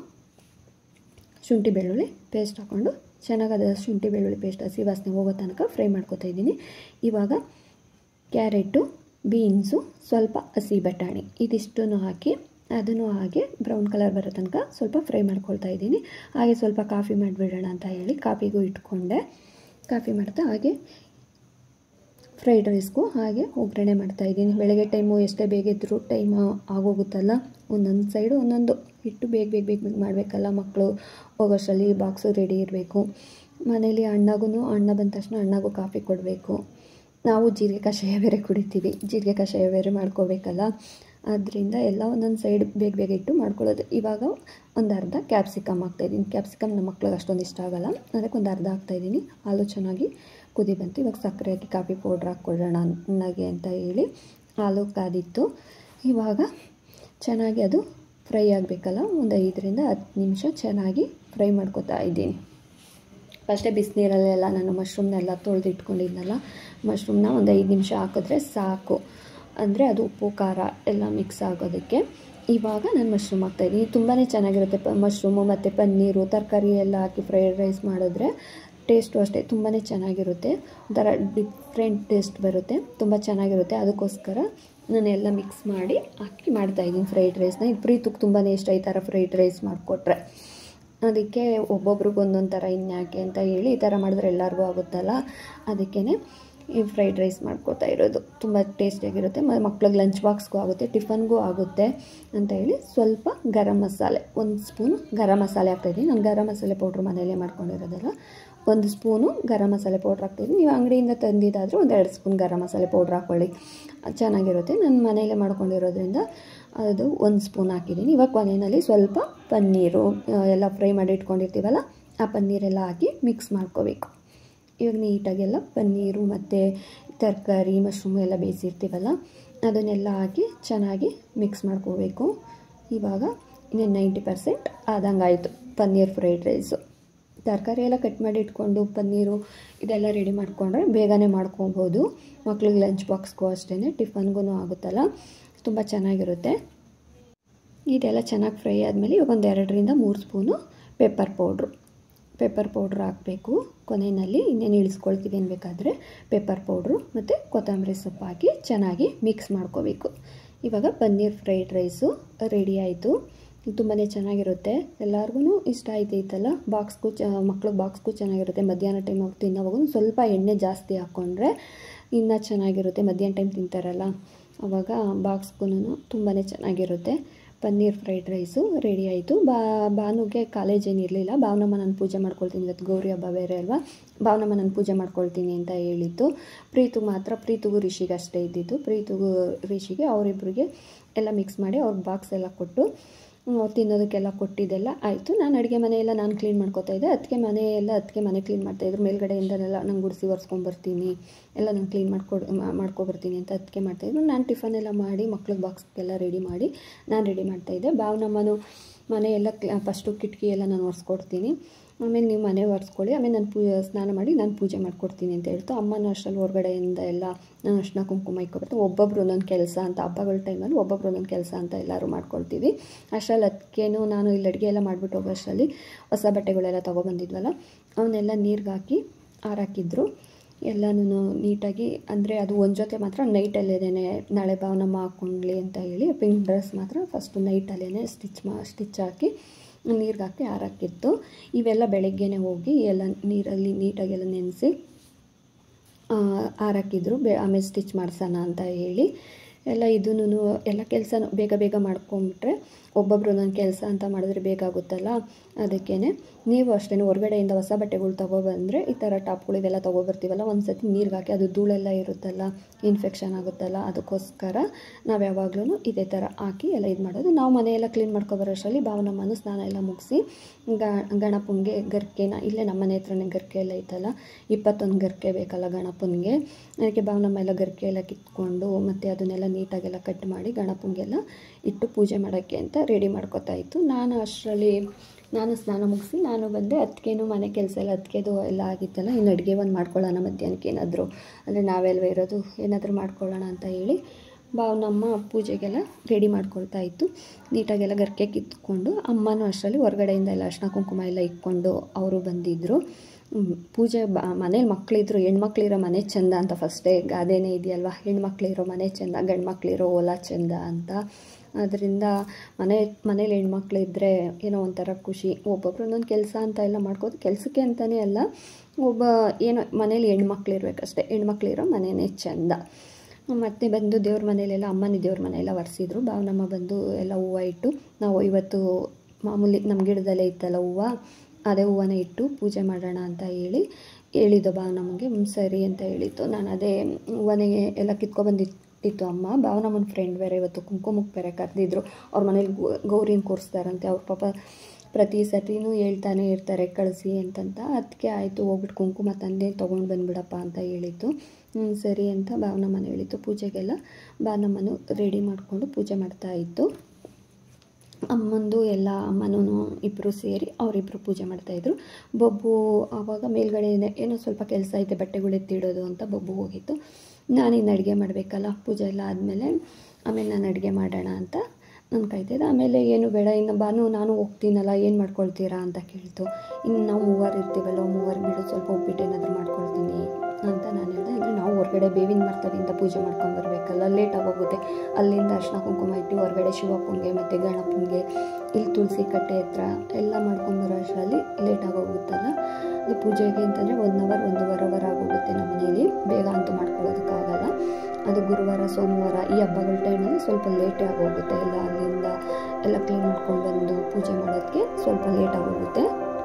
ಶುಂಠಿ ಬೆಳ್ಳುಳ್ಳಿ ಪೇಸ್ಟ್ ಹಾಕ್ಕೊಂಡು ಚೆನ್ನಾಗಿ ಅದು ಶುಂಠಿ ಬೆಳ್ಳುಳ್ಳಿ ಪೇಸ್ಟ್ ಹಸಿ ವಾಸನೆ ಹೋಗೋ ತನಕ ಫ್ರೈ ಮಾಡ್ಕೊತಾ ಇದ್ದೀನಿ. ಇವಾಗ ಕ್ಯಾರೆಟು, ಬೀನ್ಸು, ಸ್ವಲ್ಪ ಹಸಿ ಬಟಾಣಿ ಇದಿಷ್ಟನ್ನು ಹಾಕಿ ಅದನ್ನು ಹಾಗೆ ಬ್ರೌನ್ ಕಲರ್ ಬರೋ ತನಕ ಸ್ವಲ್ಪ ಫ್ರೈ ಮಾಡ್ಕೊಳ್ತಾ ಇದ್ದೀನಿ. ಹಾಗೆ ಸ್ವಲ್ಪ ಕಾಫಿ ಮಾಡಿಬಿಡೋಣ ಅಂತ ಹೇಳಿ ಕಾಫಿಗೂ ಇಟ್ಕೊಂಡೆ. ಕಾಫಿ ಮಾಡ್ತಾ ಹಾಗೆ ಫ್ರೈಡ್ ರೈಸ್ಗೂ ಹಾಗೆ ಒಗ್ಗರಣೆ ಮಾಡ್ತಾಯಿದ್ದೀನಿ. ಬೆಳಗ್ಗೆ ಟೈಮು ಎಷ್ಟೇ ಬೇಗ ಇದ್ದರೂ ಟೈಮ್ ಆಗೋಗುತ್ತಲ್ಲ, ಒಂದೊಂದು ಸೈಡು ಒಂದೊಂದು ಇಟ್ಟು ಬೇಗ ಬೇಗ ಬೇಗ ಬೇಗ ಮಾಡಬೇಕಲ್ಲ, ಮಕ್ಕಳು ಹೋಗೋಷ್ಟರಲ್ಲಿ ಬಾಕ್ಸು ರೆಡಿ ಇರಬೇಕು. ಮನೇಲಿ ಅಣ್ಣಗೂ ಅಣ್ಣ ಬಂದ ತಕ್ಷಣ ಅಣ್ಣಗೂ ಕಾಫಿ ಕೊಡಬೇಕು. ನಾವು ಜೀರಿಗೆ ಕಷಾಯ ಬೇರೆ ಕುಡಿತೀವಿ, ಜೀರಿಗೆ ಕಷಾಯ ಬೇರೆ ಮಾಡ್ಕೋಬೇಕಲ್ಲ, ಆದ್ದರಿಂದ ಎಲ್ಲ ಒಂದೊಂದು ಸೈಡ್ ಬೇಗ ಬೇಗ ಇಟ್ಟು ಮಾಡ್ಕೊಳ್ಳೋದು. ಇವಾಗ ಒಂದು ಅರ್ಧ ಕ್ಯಾಪ್ಸಿಕಮ್ ಹಾಕ್ತಾಯಿದ್ದೀನಿ. ಕ್ಯಾಪ್ಸಿಕಮ್ ನಮ್ಮ ಮಕ್ಳಿಗೆ ಅಷ್ಟೊಂದು ಇಷ್ಟ ಆಗೋಲ್ಲ, ಅದಕ್ಕೆ ಒಂದು ಅರ್ಧ ಹಾಕ್ತಾಯಿದ್ದೀನಿ. ಹಾಲು ಚೆನ್ನಾಗಿ ಕುದಿ ಬಂತು. ಇವಾಗ ಸಕ್ಕರೆ ಹಾಕಿ ಕಾಫಿ ಪೌಡ್ರ್ ಹಾಕ್ಕೊಳ್ಳೋಣ ನನಗೆ ಅಂತ ಹೇಳಿ ಹಾಲು ಕಾದಿತ್ತು. ಇವಾಗ ಚೆನ್ನಾಗಿ ಅದು ಫ್ರೈ ಆಗಬೇಕಲ್ಲ, ಒಂದು ಐದರಿಂದ ಹತ್ತು ನಿಮಿಷ ಚೆನ್ನಾಗಿ ಫ್ರೈ ಮಾಡ್ಕೊತಾ ಇದ್ದೀನಿ. ಫಸ್ಟೇ ಬಿಸಿನೀರಲ್ಲೆಲ್ಲ ನಾನು ಮಶ್ರೂಮ್ನೆಲ್ಲ ತೊಳೆದು ಇಟ್ಕೊಂಡಿದ್ನಲ್ಲ, ಮಶ್ರೂಮ್ನ ಒಂದು ಐದು ನಿಮಿಷ ಹಾಕಿದ್ರೆ ಸಾಕು, ಅಂದರೆ ಅದು ಉಪ್ಪು ಖಾರ ಎಲ್ಲ ಮಿಕ್ಸ್ ಆಗೋದಕ್ಕೆ. ಇವಾಗ ನಾನು ಮಶ್ರೂಮ್ ಹಾಕ್ತಾಯಿದ್ದೀನಿ. ತುಂಬಾ ಚೆನ್ನಾಗಿರುತ್ತೆ ಪ ಮಶ್ರೂಮು ಮತ್ತು ಪನ್ನೀರು ತರಕಾರಿ ಎಲ್ಲ ಹಾಕಿ ಫ್ರೈಡ್ ರೈಸ್ ಮಾಡಿದ್ರೆ ಟೇಸ್ಟು ಅಷ್ಟೇ ತುಂಬಾ ಚೆನ್ನಾಗಿರುತ್ತೆ. ಒಂಥರ ಡಿಫ್ರೆಂಟ್ ಟೇಸ್ಟ್ ಬರುತ್ತೆ, ತುಂಬ ಚೆನ್ನಾಗಿರುತ್ತೆ. ಅದಕ್ಕೋಸ್ಕರ ನಾನು ಎಲ್ಲ ಮಿಕ್ಸ್ ಮಾಡಿ ಹಾಕಿ ಮಾಡ್ತಾಯಿದ್ದೀನಿ ಫ್ರೈಡ್ ರೈಸ್ನ. ಇದು ಪ್ರೀತಿಗೆ ತುಂಬಾ ಇಷ್ಟ ಈ ಥರ ಫ್ರೈಡ್ ರೈಸ್ ಮಾಡಿಕೊಟ್ರೆ. ಅದಕ್ಕೆ ಒಬ್ಬೊಬ್ರಿಗೆ ಒಂದೊಂದು ಥರ ಇನ್ಯಾಕೆ ಅಂತ ಹೇಳಿ ಈ ಥರ ಮಾಡಿದ್ರೆ ಎಲ್ಲರಿಗೂ ಆಗುತ್ತಲ್ಲ, ಅದಕ್ಕೇ ಈ ಫ್ರೈಡ್ ರೈಸ್ ಮಾಡ್ಕೊತಾ ಇರೋದು. ತುಂಬ ಟೇಸ್ಟಿಯಾಗಿರುತ್ತೆ, ಮತ್ತು ಮಕ್ಳಿಗೆ ಲಂಚ್ ಬಾಕ್ಸ್ಗೂ ಆಗುತ್ತೆ, ಟಿಫನ್ಗೂ ಆಗುತ್ತೆ ಅಂತ ಹೇಳಿ ಸ್ವಲ್ಪ ಗರಂ ಮಸಾಲೆ, ಒಂದು ಸ್ಪೂನು ಗರಂ ಮಸಾಲೆ ಹಾಕ್ತಾಯಿದ್ದೀನಿ. ನಾನು ಗರಂ ಮಸಾಲೆ ಪೌಡ್ರ್ ಮನೆಯಲ್ಲೇ ಮಾಡ್ಕೊಂಡಿರೋದಲ್ಲ, ಒಂದು ಸ್ಪೂನು ಗರಂ ಮಸಾಲೆ ಪೌಡ್ರ್ ಹಾಕ್ತಾಯಿದ್ದೀನಿ. ನೀವು ಅಂಗಡಿಯಿಂದ ತಂದಿದ್ದಾದರೆ ಒಂದು ಎರಡು ಸ್ಪೂನ್ ಗರಂ ಮಸಾಲೆ ಪೌಡ್ರ್ ಹಾಕ್ಕೊಳ್ಳಿ, ಚೆನ್ನಾಗಿರುತ್ತೆ. ನಾನು ಮನೆಯಲ್ಲೇ ಮಾಡ್ಕೊಂಡಿರೋದ್ರಿಂದ ಅದು ಒಂದು ಸ್ಪೂನ್ ಹಾಕಿದ್ದೀನಿ. ಇವಾಗ ಕೊನೆಯಲ್ಲಿ ಸ್ವಲ್ಪ ಪನ್ನೀರು ಎಲ್ಲ ಫ್ರೈ ಮಾಡಿ ಇಟ್ಕೊಂಡಿರ್ತೀವಲ್ಲ, ಆ ಪನ್ನೀರೆಲ್ಲ ಹಾಕಿ ಮಿಕ್ಸ್ ಮಾಡ್ಕೋಬೇಕು. ಇವಾಗ ನೀಟಾಗೆಲ್ಲ ಪನ್ನೀರು ಮತ್ತು ತರಕಾರಿ ಮಶ್ರೂಮು ಎಲ್ಲ ಬೇಯಿಸಿರ್ತೀವಲ್ಲ, ಅದನ್ನೆಲ್ಲ ಹಾಕಿ ಚೆನ್ನಾಗಿ ಮಿಕ್ಸ್ ಮಾಡ್ಕೋಬೇಕು. ಇವಾಗ ಇನ್ನೇನು ನೈಂಟಿ ಪರ್ಸೆಂಟ್ ಆದಂಗೆ ಆಯಿತು ಪನ್ನೀರ್ ಫ್ರೈಡ್ ರೈಸು. ತರಕಾರಿ ಎಲ್ಲ ಕಟ್ ಮಾಡಿ ಇಟ್ಕೊಂಡು ಪನ್ನೀರು ಇದೆಲ್ಲ ರೆಡಿ ಮಾಡಿಕೊಂಡ್ರೆ ಬೇಗನೆ ಮಾಡ್ಕೊಬೋದು. ಮಕ್ಳಿಗೆ ಲಂಚ್ ಬಾಕ್ಸ್ಗೂ ಅಷ್ಟೇ, ಟಿಫನ್ಗೂ ಆಗುತ್ತಲ್ಲ, ತುಂಬ ಚೆನ್ನಾಗಿರುತ್ತೆ. ಇದೆಲ್ಲ ಚೆನ್ನಾಗಿ ಫ್ರೈ ಆದಮೇಲೆ ಇವಾಗ ಒಂದು ಎರಡರಿಂದ ಮೂರು spoon pepper powder pepper powder ಹಾಕಬೇಕು ಕೊನೆಯಲ್ಲಿ. ಇನ್ನೇನು ಇಳಿಸ್ಕೊಳ್ತೀವಿ ಅನ್ಬೇಕಾದ್ರೆ ಪೆಪ್ಪರ್ ಪೌಡ್ರು ಮತ್ತು ಕೊತ್ತಂಬರಿ ಸೊಪ್ಪು ಹಾಕಿ ಚೆನ್ನಾಗಿ ಮಿಕ್ಸ್ ಮಾಡ್ಕೋಬೇಕು. ಇವಾಗ ಪನ್ನೀರ್ ಫ್ರೈಡ್ ರೈಸು ರೆಡಿ ಆಯಿತು. ತುಂಬಾ ಚೆನ್ನಾಗಿರುತ್ತೆ, ಎಲ್ಲರಿಗೂ ಇಷ್ಟ ಆಯ್ತೈತಲ್ಲ. ಬಾಕ್ಸ್ಗೂ ಚ ಮಕ್ಳಿಗೆ ಬಾಕ್ಸ್ಗೂ ಚೆನ್ನಾಗಿರುತ್ತೆ. ಮಧ್ಯಾಹ್ನ ಟೈಮ್ ಅವ್ರು ತಿನ್ನೋವಾಗ ಸ್ವಲ್ಪ ಎಣ್ಣೆ ಜಾಸ್ತಿ ಹಾಕ್ಕೊಂಡ್ರೆ ಇನ್ನೂ ಚೆನ್ನಾಗಿರುತ್ತೆ. ಮಧ್ಯಾಹ್ನ ಟೈಮ್ ತಿಂತಾರಲ್ಲ ಆವಾಗ ಬಾಕ್ಸ್ಗೂ ತುಂಬಾ ಚೆನ್ನಾಗಿರುತ್ತೆ. ಪನ್ನೀರ್ ಫ್ರೈಡ್ ರೈಸು ರೆಡಿ ಆಯಿತು. ಬಾ ಭಾನುಗೆ ಕಾಲೇಜ್ ಏನಿರಲಿಲ್ಲ. ಭಾವನಮ್ಮ ನಾನು ಪೂಜೆ ಮಾಡ್ಕೊಳ್ತೀನಿ, ಇವತ್ತು ಗೌರಿ ಹಬ್ಬ ಬೇರೆ ಅಲ್ವಾ, ಭಾವನಮ್ಮ ನಾನು ಪೂಜೆ ಮಾಡ್ಕೊಳ್ತೀನಿ ಅಂತ ಹೇಳಿತ್ತು. ಪ್ರೀತಿಗೆ ಮಾತ್ರ, ಪ್ರೀತಿಗೂ ರಿಷಿಗೆ ಅಷ್ಟೇ ಇದ್ದಿದ್ದು. ಪ್ರೀತಿಗೂ ರಿಷಿಗೆ ಅವರಿಬ್ಬರಿಗೆ ಎಲ್ಲ ಮಿಕ್ಸ್ ಮಾಡಿ ಅವ್ರ ಬಾಕ್ಸ್ ಎಲ್ಲ ಕೊಟ್ಟು ತಿನ್ನೋದಕ್ಕೆಲ್ಲ ಕೊಟ್ಟಿದ್ದೆಲ್ಲ ಆಯಿತು. ನಾನು ಅಡುಗೆ ಮನೆಯೆಲ್ಲ ನಾನು ಕ್ಲೀನ್ ಮಾಡ್ಕೊತಾ ಇದ್ದೆ. ಅದಕ್ಕೆ ಮನೆಯೆಲ್ಲ ಅದಕ್ಕೆ ಮನೆ ಕ್ಲೀನ್ ಮಾಡ್ತಾಯಿದ್ರು. ಮೇಲ್ಗಡೆಯಿಂದನೆಲ್ಲ ನಂಗೆ ಗುಡಿಸಿ ಒರೆಸ್ಕೊಂಬರ್ತೀನಿ, ಎಲ್ಲ ನಾನು ಕ್ಲೀನ್ ಮಾಡ್ಕೊಡ್ ಮಾಡ್ಕೊಬರ್ತೀನಿ ಅಂತ ಅದಕ್ಕೆ ಮಾಡ್ತಾಯಿದ್ರು. ನಾನು ಟಿಫನ್ ಎಲ್ಲ ಮಾಡಿ ಮಕ್ಳಿಗೆ ಬಾಕ್ಸ್ಗೆಲ್ಲ ರೆಡಿ ಮಾಡಿ ನಾನು ರೆಡಿ ಮಾಡ್ತಾಯಿದ್ದೆ. ಭಾವನಮ್ಮನು ಮನೆಯೆಲ್ಲ ಫಸ್ಟು ಕಿಟಕಿ ಎಲ್ಲ ನಾನು ಒರೆಸ್ಕೊಡ್ತೀನಿ, ಆಮೇಲೆ ನೀವು ಮನೆ ಒರೆಸ್ಕೊಳ್ಳಿ, ಆಮೇಲೆ ನಾನು ಪೂ ಸ್ನಾನ ಮಾಡಿ ನಾನು ಪೂಜೆ ಮಾಡ್ಕೊಡ್ತೀನಿ ಅಂತ ಹೇಳ್ತು. ಅಮ್ಮನೂ ಅಷ್ಟರಲ್ಲಿ ಹೊರಗಡೆಯಿಂದ ಎಲ್ಲ ನಾನು ಅರ್ಶಿನ ಕುಂಕುಮ ಇಕ್ಕೊಬರ್ತೀನಿ. ಒಬ್ಬೊಬ್ರು ಒಂದೊಂದು ಕೆಲಸ ಅಂತ, ಹಬ್ಬಗಳ ಟೈಮಲ್ಲಿ ಒಬ್ಬೊಬ್ರು ಒಂದೊಂದು ಕೆಲಸ ಅಂತ ಎಲ್ಲರೂ ಮಾಡ್ಕೊಳ್ತೀವಿ. ಅಷ್ಟರಲ್ಲಿ ಅದಕ್ಕೇನು ನಾನು ಇಲ್ಲಿ ಅಡುಗೆ ಎಲ್ಲ ಮಾಡಿಬಿಟ್ಟು ಹೋಗೋ ಅಷ್ಟರಲ್ಲಿ ಹೊಸ ಬಟ್ಟೆಗಳೆಲ್ಲ ತೊಗೊಬಂದಿದ್ವಲ್ಲ, ಅವನ್ನೆಲ್ಲ ನೀರಿಗೆ ಹಾಕಿ ಆರಾಕಿದ್ರು ಎಲ್ಲನೂ ನೀಟಾಗಿ. ಅಂದರೆ ಅದು ಒಂದು ಜೊತೆ ಮಾತ್ರ ನೈಟಲ್ಲೇನೆ ನಾಳೆ ಭಾವನಮ್ಮ ಹಾಕ್ಕೊಂಡ್ಲಿ ಅಂತ ಹೇಳಿ ಪಿಂಕ್ ಡ್ರೆಸ್ ಮಾತ್ರ ಫಸ್ಟು ನೈಟಲ್ಲೇ ಸ್ಟಿಚ್ ಮಾ ಸ್ಟಿಚ್ ಹಾಕಿ ನೀರಿಗೆ ಹಾಕಿ ಹಾರಾಕಿತ್ತು. ಇವೆಲ್ಲ ಬೆಳಗ್ಗೆನೇ ಹೋಗಿ ಎಲ್ಲ ನೀರಲ್ಲಿ ನೀಟಾಗೆಲ್ಲ ನೆನೆಸಿ ಹಾರಾಕಿದ್ರು. ಬೆ ಆಮೇಲೆ ಸ್ಟಿಚ್ ಮಾಡ್ಸೋಣ ಅಂತ ಹೇಳಿ ಎಲ್ಲ ಇದೂ ಎಲ್ಲ ಕೆಲಸ ಬೇಗ ಬೇಗ ಮಾಡ್ಕೊಂಬಿಟ್ರೆ ಒಬ್ಬೊಬ್ರು ಒಂದೊಂದು ಕೆಲಸ ಅಂತ ಮಾಡಿದ್ರೆ ಬೇಗ ಆಗುತ್ತಲ್ಲ. ಅದಕ್ಕೇ ನೀವು ಅಷ್ಟೇ ಹೊರಗಡೆಯಿಂದ ಹೊಸ ಬಟ್ಟೆಗಳು ತೊಗೊಬಂದರೆ ಈ ಥರ ಟಾಪ್ಗಳು ಇವೆಲ್ಲ ತೊಗೊಬರ್ತೀವಲ್ಲ, ಒಂದು ಸತಿ ನೀರಿಗೆ ಹಾಕಿ ಅದು ಧೂಳೆಲ್ಲ ಇರುತ್ತಲ್ಲ, ಇನ್ಫೆಕ್ಷನ್ ಆಗುತ್ತಲ್ಲ, ಅದಕ್ಕೋಸ್ಕರ ನಾವು ಯಾವಾಗಲೂ ಇದೇ ಥರ ಹಾಕಿ ಎಲ್ಲ ಇದು ಮಾಡೋದು. ನಾವು ಮನೆಯೆಲ್ಲ ಕ್ಲೀನ್ ಮಾಡ್ಕೊಬರೋಷ್ಟರಲ್ಲಿ ಭಾವನಮ್ಮನ ಸ್ನಾನ ಎಲ್ಲ ಮುಗಿಸಿ ಗಣಪನಿಗೆ ಗರ್ಕೆನ ಇಲ್ಲೇ ನಮ್ಮ ಮನೆ ಹತ್ರನೇ ಗರ್ಕೆ ಎಲ್ಲ ಐತಲ್ಲ, ಇಪ್ಪತ್ತೊಂದು ಗರ್ಕೆ ಬೇಕಲ್ಲ ಗಣಪನಿಗೆ, ಅದಕ್ಕೆ ಭಾವನಮ್ಮ ಎಲ್ಲ ಗರ್ಕೆ ಎಲ್ಲ ಕಿತ್ಕೊಂಡು ಮತ್ತು ಅದನ್ನೆಲ್ಲ ನೀಟಾಗೆಲ್ಲ ಕಟ್ ಮಾಡಿ ಗಣಪನಿಗೆಲ್ಲ ಇಟ್ಟು ಪೂಜೆ ಮಾಡೋಕ್ಕೆ ಅಂತ ರೆಡಿ ಮಾಡ್ಕೊತಾ ಇತ್ತು. ನಾನು ಅಷ್ಟರಲ್ಲಿ ನಾನು ಸ್ನಾನ ಮುಗಿಸಿ ನಾನು ಬಂದೆ. ಅದಕ್ಕೇನು ಮನೆ ಕೆಲಸ ಎಲ್ಲ ಅದಕ್ಕೆದು ಎಲ್ಲ ಆಗಿತ್ತಲ್ಲ, ಇನ್ನು ಅಡುಗೆ ಒಂದು ಮಾಡ್ಕೊಳ್ಳೋಣ ಮಧ್ಯಾಹ್ನಕ್ಕೆ ಏನಾದರೂ, ಅಂದರೆ ನಾವೆಲ್ವ ಇರೋದು ಏನಾದರೂ ಮಾಡ್ಕೊಳ್ಳೋಣ ಅಂತ ಹೇಳಿ ಭಾವನಮ್ಮ ಪೂಜೆಗೆಲ್ಲ ರೆಡಿ ಮಾಡ್ಕೊಳ್ತಾ ಇತ್ತು. ನೀಟಾಗೆಲ್ಲ ಗರ್ಕೆ ಕಿತ್ಕೊಂಡು ಅಮ್ಮನೂ ಅಷ್ಟರಲ್ಲಿ ಹೊರಗಡೆಯಿಂದ ಎಲ್ಲ ಅರ್ಶಿನ ಕುಂಕುಮ ಎಲ್ಲ ಇಟ್ಕೊಂಡು ಅವರು ಬಂದಿದ್ದರು. ಪೂಜೆ ಬ ಮನೇಲಿ ಮಕ್ಕಳಿದ್ರು, ಹೆಣ್ಮಕ್ಳಿರೋ ಮನೆ ಚೆಂದ ಅಂತ ಫಸ್ಟೇ ಗಾದೆನೇ ಇದೆಯಲ್ವ, ಹೆಣ್ಮಕ್ಳಿರೋ ಮನೆ ಚೆಂದ, ಗಂಡು ಮಕ್ಕಳಿರೋ ಹೊಲ ಚೆಂದ ಅಂತ. ಅದರಿಂದ ಮನೆ ಮನೇಲಿ ಹೆಣ್ಮಕ್ಳಿದ್ರೆ ಏನೋ ಒಂಥರ ಖುಷಿ. ಒಬ್ಬೊಬ್ರು ಒಂದೊಂದು ಕೆಲಸ ಅಂತ ಎಲ್ಲ ಮಾಡ್ಕೋದು, ಕೆಲಸಕ್ಕೆ ಅಂತಲೇ ಅಲ್ಲ, ಒಬ್ಬ ಏನೋ ಮನೇಲಿ ಹೆಣ್ಮಕ್ಳು ಇರಬೇಕಷ್ಟೇ, ಹೆಣ್ಮಕ್ಳಿರೋ ಮನೆಯೇ ಚೆಂದ. ಮತ್ತು ಬಂದು ದೇವ್ರ ಮನೆಯಲ್ಲೆಲ್ಲ ಅಮ್ಮನ ದೇವ್ರ ಮನೆಯೆಲ್ಲ ಒರೆಸಿದ್ರು. ಭಾವನಮ್ಮ ಬಂದು ಎಲ್ಲ ಹೂವು ಇಟ್ಟು, ನಾವು ಇವತ್ತು ಮಾಮೂಲಿ ನಮ್ಮ ಗಿಡದಲ್ಲೇ ಇತ್ತಲ್ಲ ಹೂವು, ಅದೇ ಹೂವನ್ನ ಇಟ್ಟು ಪೂಜೆ ಮಾಡೋಣ ಅಂತ ಹೇಳಿ ಹೇಳಿದ್ದು ಭಾವನಮ್ಮಗೆ. ಸರಿ ಅಂತ ಹೇಳಿತ್ತು. ನಾನು ಅದೇ ಹೂವನೇ ಎಲ್ಲ ಕಿತ್ಕೊಬಂದು ಇತ್ತು ಅಮ್ಮ. ಭಾವನಮ್ಮನ ಫ್ರೆಂಡ್ ಬೇರೆ ಇವತ್ತು ಕುಂಕುಮಕ್ಕೆ ಬೇರೆ ಕರೆದಿದ್ರು. ಅವ್ರ ಮನೇಲಿ ಗೌರಿನ ಕೂರಿಸ್ತಾರಂತೆ. ಅವ್ರ ಪಾಪ ಪ್ರತಿ ಸತಿನೂ ಹೇಳ್ತಾನೆ ಇರ್ತಾರೆ ಕಳಿಸಿ ಅಂತಂತ. ಅದಕ್ಕೆ ಆಯಿತು ಹೋಗ್ಬಿಟ್ಟು ಕುಂಕುಮ ತಂದೆ ತೊಗೊಂಡು ಬಂದುಬಿಡಪ್ಪ ಅಂತ ಹೇಳಿದ್ದು. ಸರಿ ಅಂತ ಭಾವನಮ್ಮನ ಹೇಳಿತ್ತು. ಪೂಜೆಗೆಲ್ಲ ಭಾವನಮ್ಮನು ರೆಡಿ ಮಾಡಿಕೊಂಡು ಪೂಜೆ ಮಾಡ್ತಾಯಿತ್ತು. ಅಮ್ಮಂದು ಎಲ್ಲ ಅಮ್ಮನೂ ಇಬ್ಬರು ಸೇರಿ ಅವರಿಬ್ಬರು ಪೂಜೆ ಮಾಡ್ತಾಯಿದ್ರು. ಬೊಬ್ಬು ಆವಾಗ ಮೇಲ್ಗಡೆ ಏನೋ ಸ್ವಲ್ಪ ಕೆಲಸ ಐತೆ ಬಟ್ಟೆಗಳು ಎತ್ತಿಡೋದು ಅಂತ ಬೊಬ್ಬು ಹೋಗಿತ್ತು. ನಾನಿನ್ನು ಅಡುಗೆ ಮಾಡಬೇಕಲ್ಲ, ಪೂಜೆ ಎಲ್ಲ ಆದಮೇಲೆ ಆಮೇಲೆ ನಾನು ಅಡುಗೆ ಮಾಡೋಣ ಅಂತ ನಾನು ಕಾಯ್ತಿದ್ದೆ. ಆಮೇಲೆ ಏನು ಬೇಡ, ಇನ್ನು ಬಾನು ನಾನು ಹೋಗ್ತೀನಲ್ಲ ಏನು ಮಾಡ್ಕೊಳ್ತೀರಾ ಅಂತ ಕೇಳ್ತು. ಇನ್ನು ನಾವು ಮೂವರು ಇರ್ತೀವಲ್ಲ, ಮೂವರು ಬಿಡು ಸ್ವಲ್ಪ ಉಪ್ಪಿಟ್ಟು ಏನಾದರೂ ಮಾಡ್ಕೊಳ್ತೀನಿ ಅಂತ ನಾನು ಹೇಳಿದೆ. ಅಂದರೆ ನಾವು ಹೊರಗಡೆ ಬೇವಿನ ಮರದಿಂದ ಪೂಜೆ ಮಾಡ್ಕೊಂಬರ್ಬೇಕಲ್ಲ, ಲೇಟಾಗಿ ಹೋಗುತ್ತೆ. ಅಲ್ಲಿಂದ ಅರ್ಶಿನ ಕುಂಕುಮ ಇಟ್ಟು ಹೊರಗಡೆ ಶಿವಪ್ಪನಿಗೆ ಮತ್ತು ಗಣಪನಿಗೆ ಇಲ್ಲಿ ತುಳಸಿ ಕಟ್ಟೆ ಹತ್ರ ಎಲ್ಲ ಮಾಡ್ಕೊಂಬರೋ ಅಷ್ಟರಲ್ಲಿ ಲೇಟಾಗಿ ಹೋಗುತ್ತಲ್ಲ. ಅದು ಪೂಜೆಗೆ ಅಂತಂದರೆ ಒನ್ ಅವರ್ ಒಂದೂವರೆ ಅವರ್ ಆಗೋಗುತ್ತೆ ನಮ್ಮ ಮನೇಲಿ. ಬೇಗ ಅಂತೂ ಮಾಡ್ಕೊಳ್ಳೋದಕ್ಕಾಗಲ್ಲ. ಅದು ಗುರುವಾರ ಸೋಮವಾರ ಈ ಹಬ್ಬಗಳ ಟೈಮಲ್ಲಿ ಸ್ವಲ್ಪ ಲೇಟೇ ಆಗೋಗುತ್ತೆ. ಎಲ್ಲ ಅಲ್ಲಿಂದ ಎಲ್ಲ ಕ್ಲೀನ್ ಮಾಡ್ಕೊಂಡು ಬಂದು ಪೂಜೆ ಮಾಡೋದಕ್ಕೆ ಸ್ವಲ್ಪ ಲೇಟಾಗೋಗುತ್ತೆ.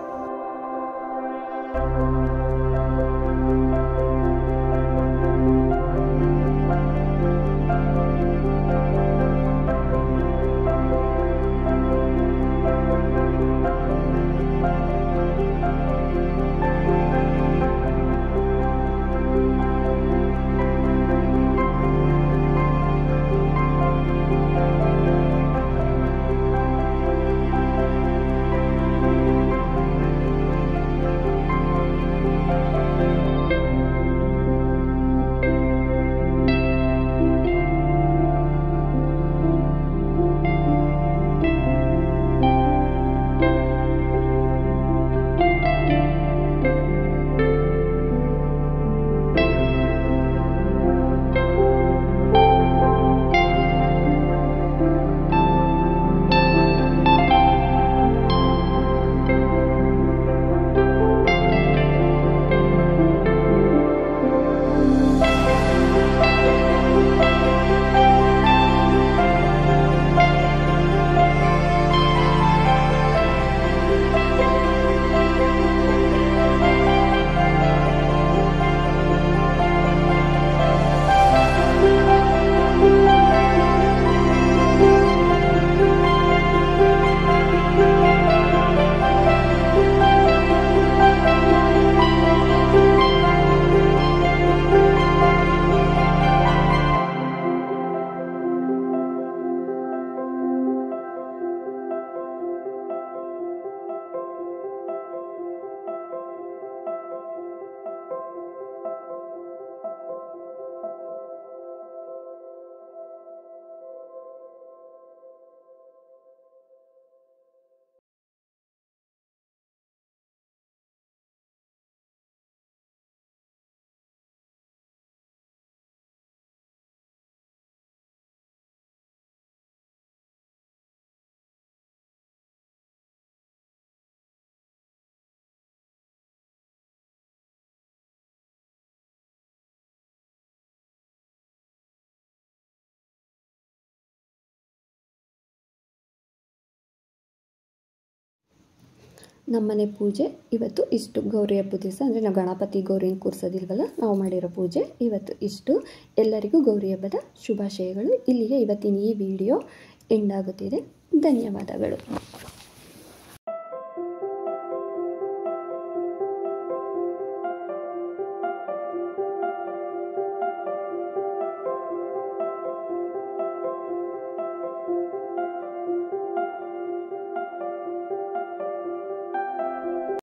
ನಮ್ಮನೆ ಪೂಜೆ ಇವತ್ತು ಇಷ್ಟು. ಗೌರಿ ಹಬ್ಬದ ದಿವಸ ಅಂದರೆ ನಾವು ಗಣಪತಿ ಗೌರಿನ ಕೂರಿಸೋದಿಲ್ವಲ್ಲ, ನಾವು ಮಾಡಿರೋ ಪೂಜೆ ಇವತ್ತು ಇಷ್ಟು. ಎಲ್ಲರಿಗೂ ಗೌರಿ ಹಬ್ಬದ ಶುಭಾಶಯಗಳು. ಇಲ್ಲಿಗೆ ಇವತ್ತಿನ ಈ ವಿಡಿಯೋ ಎಂಡ್ ಆಗುತ್ತಿದೆ. ಧನ್ಯವಾದಗಳು.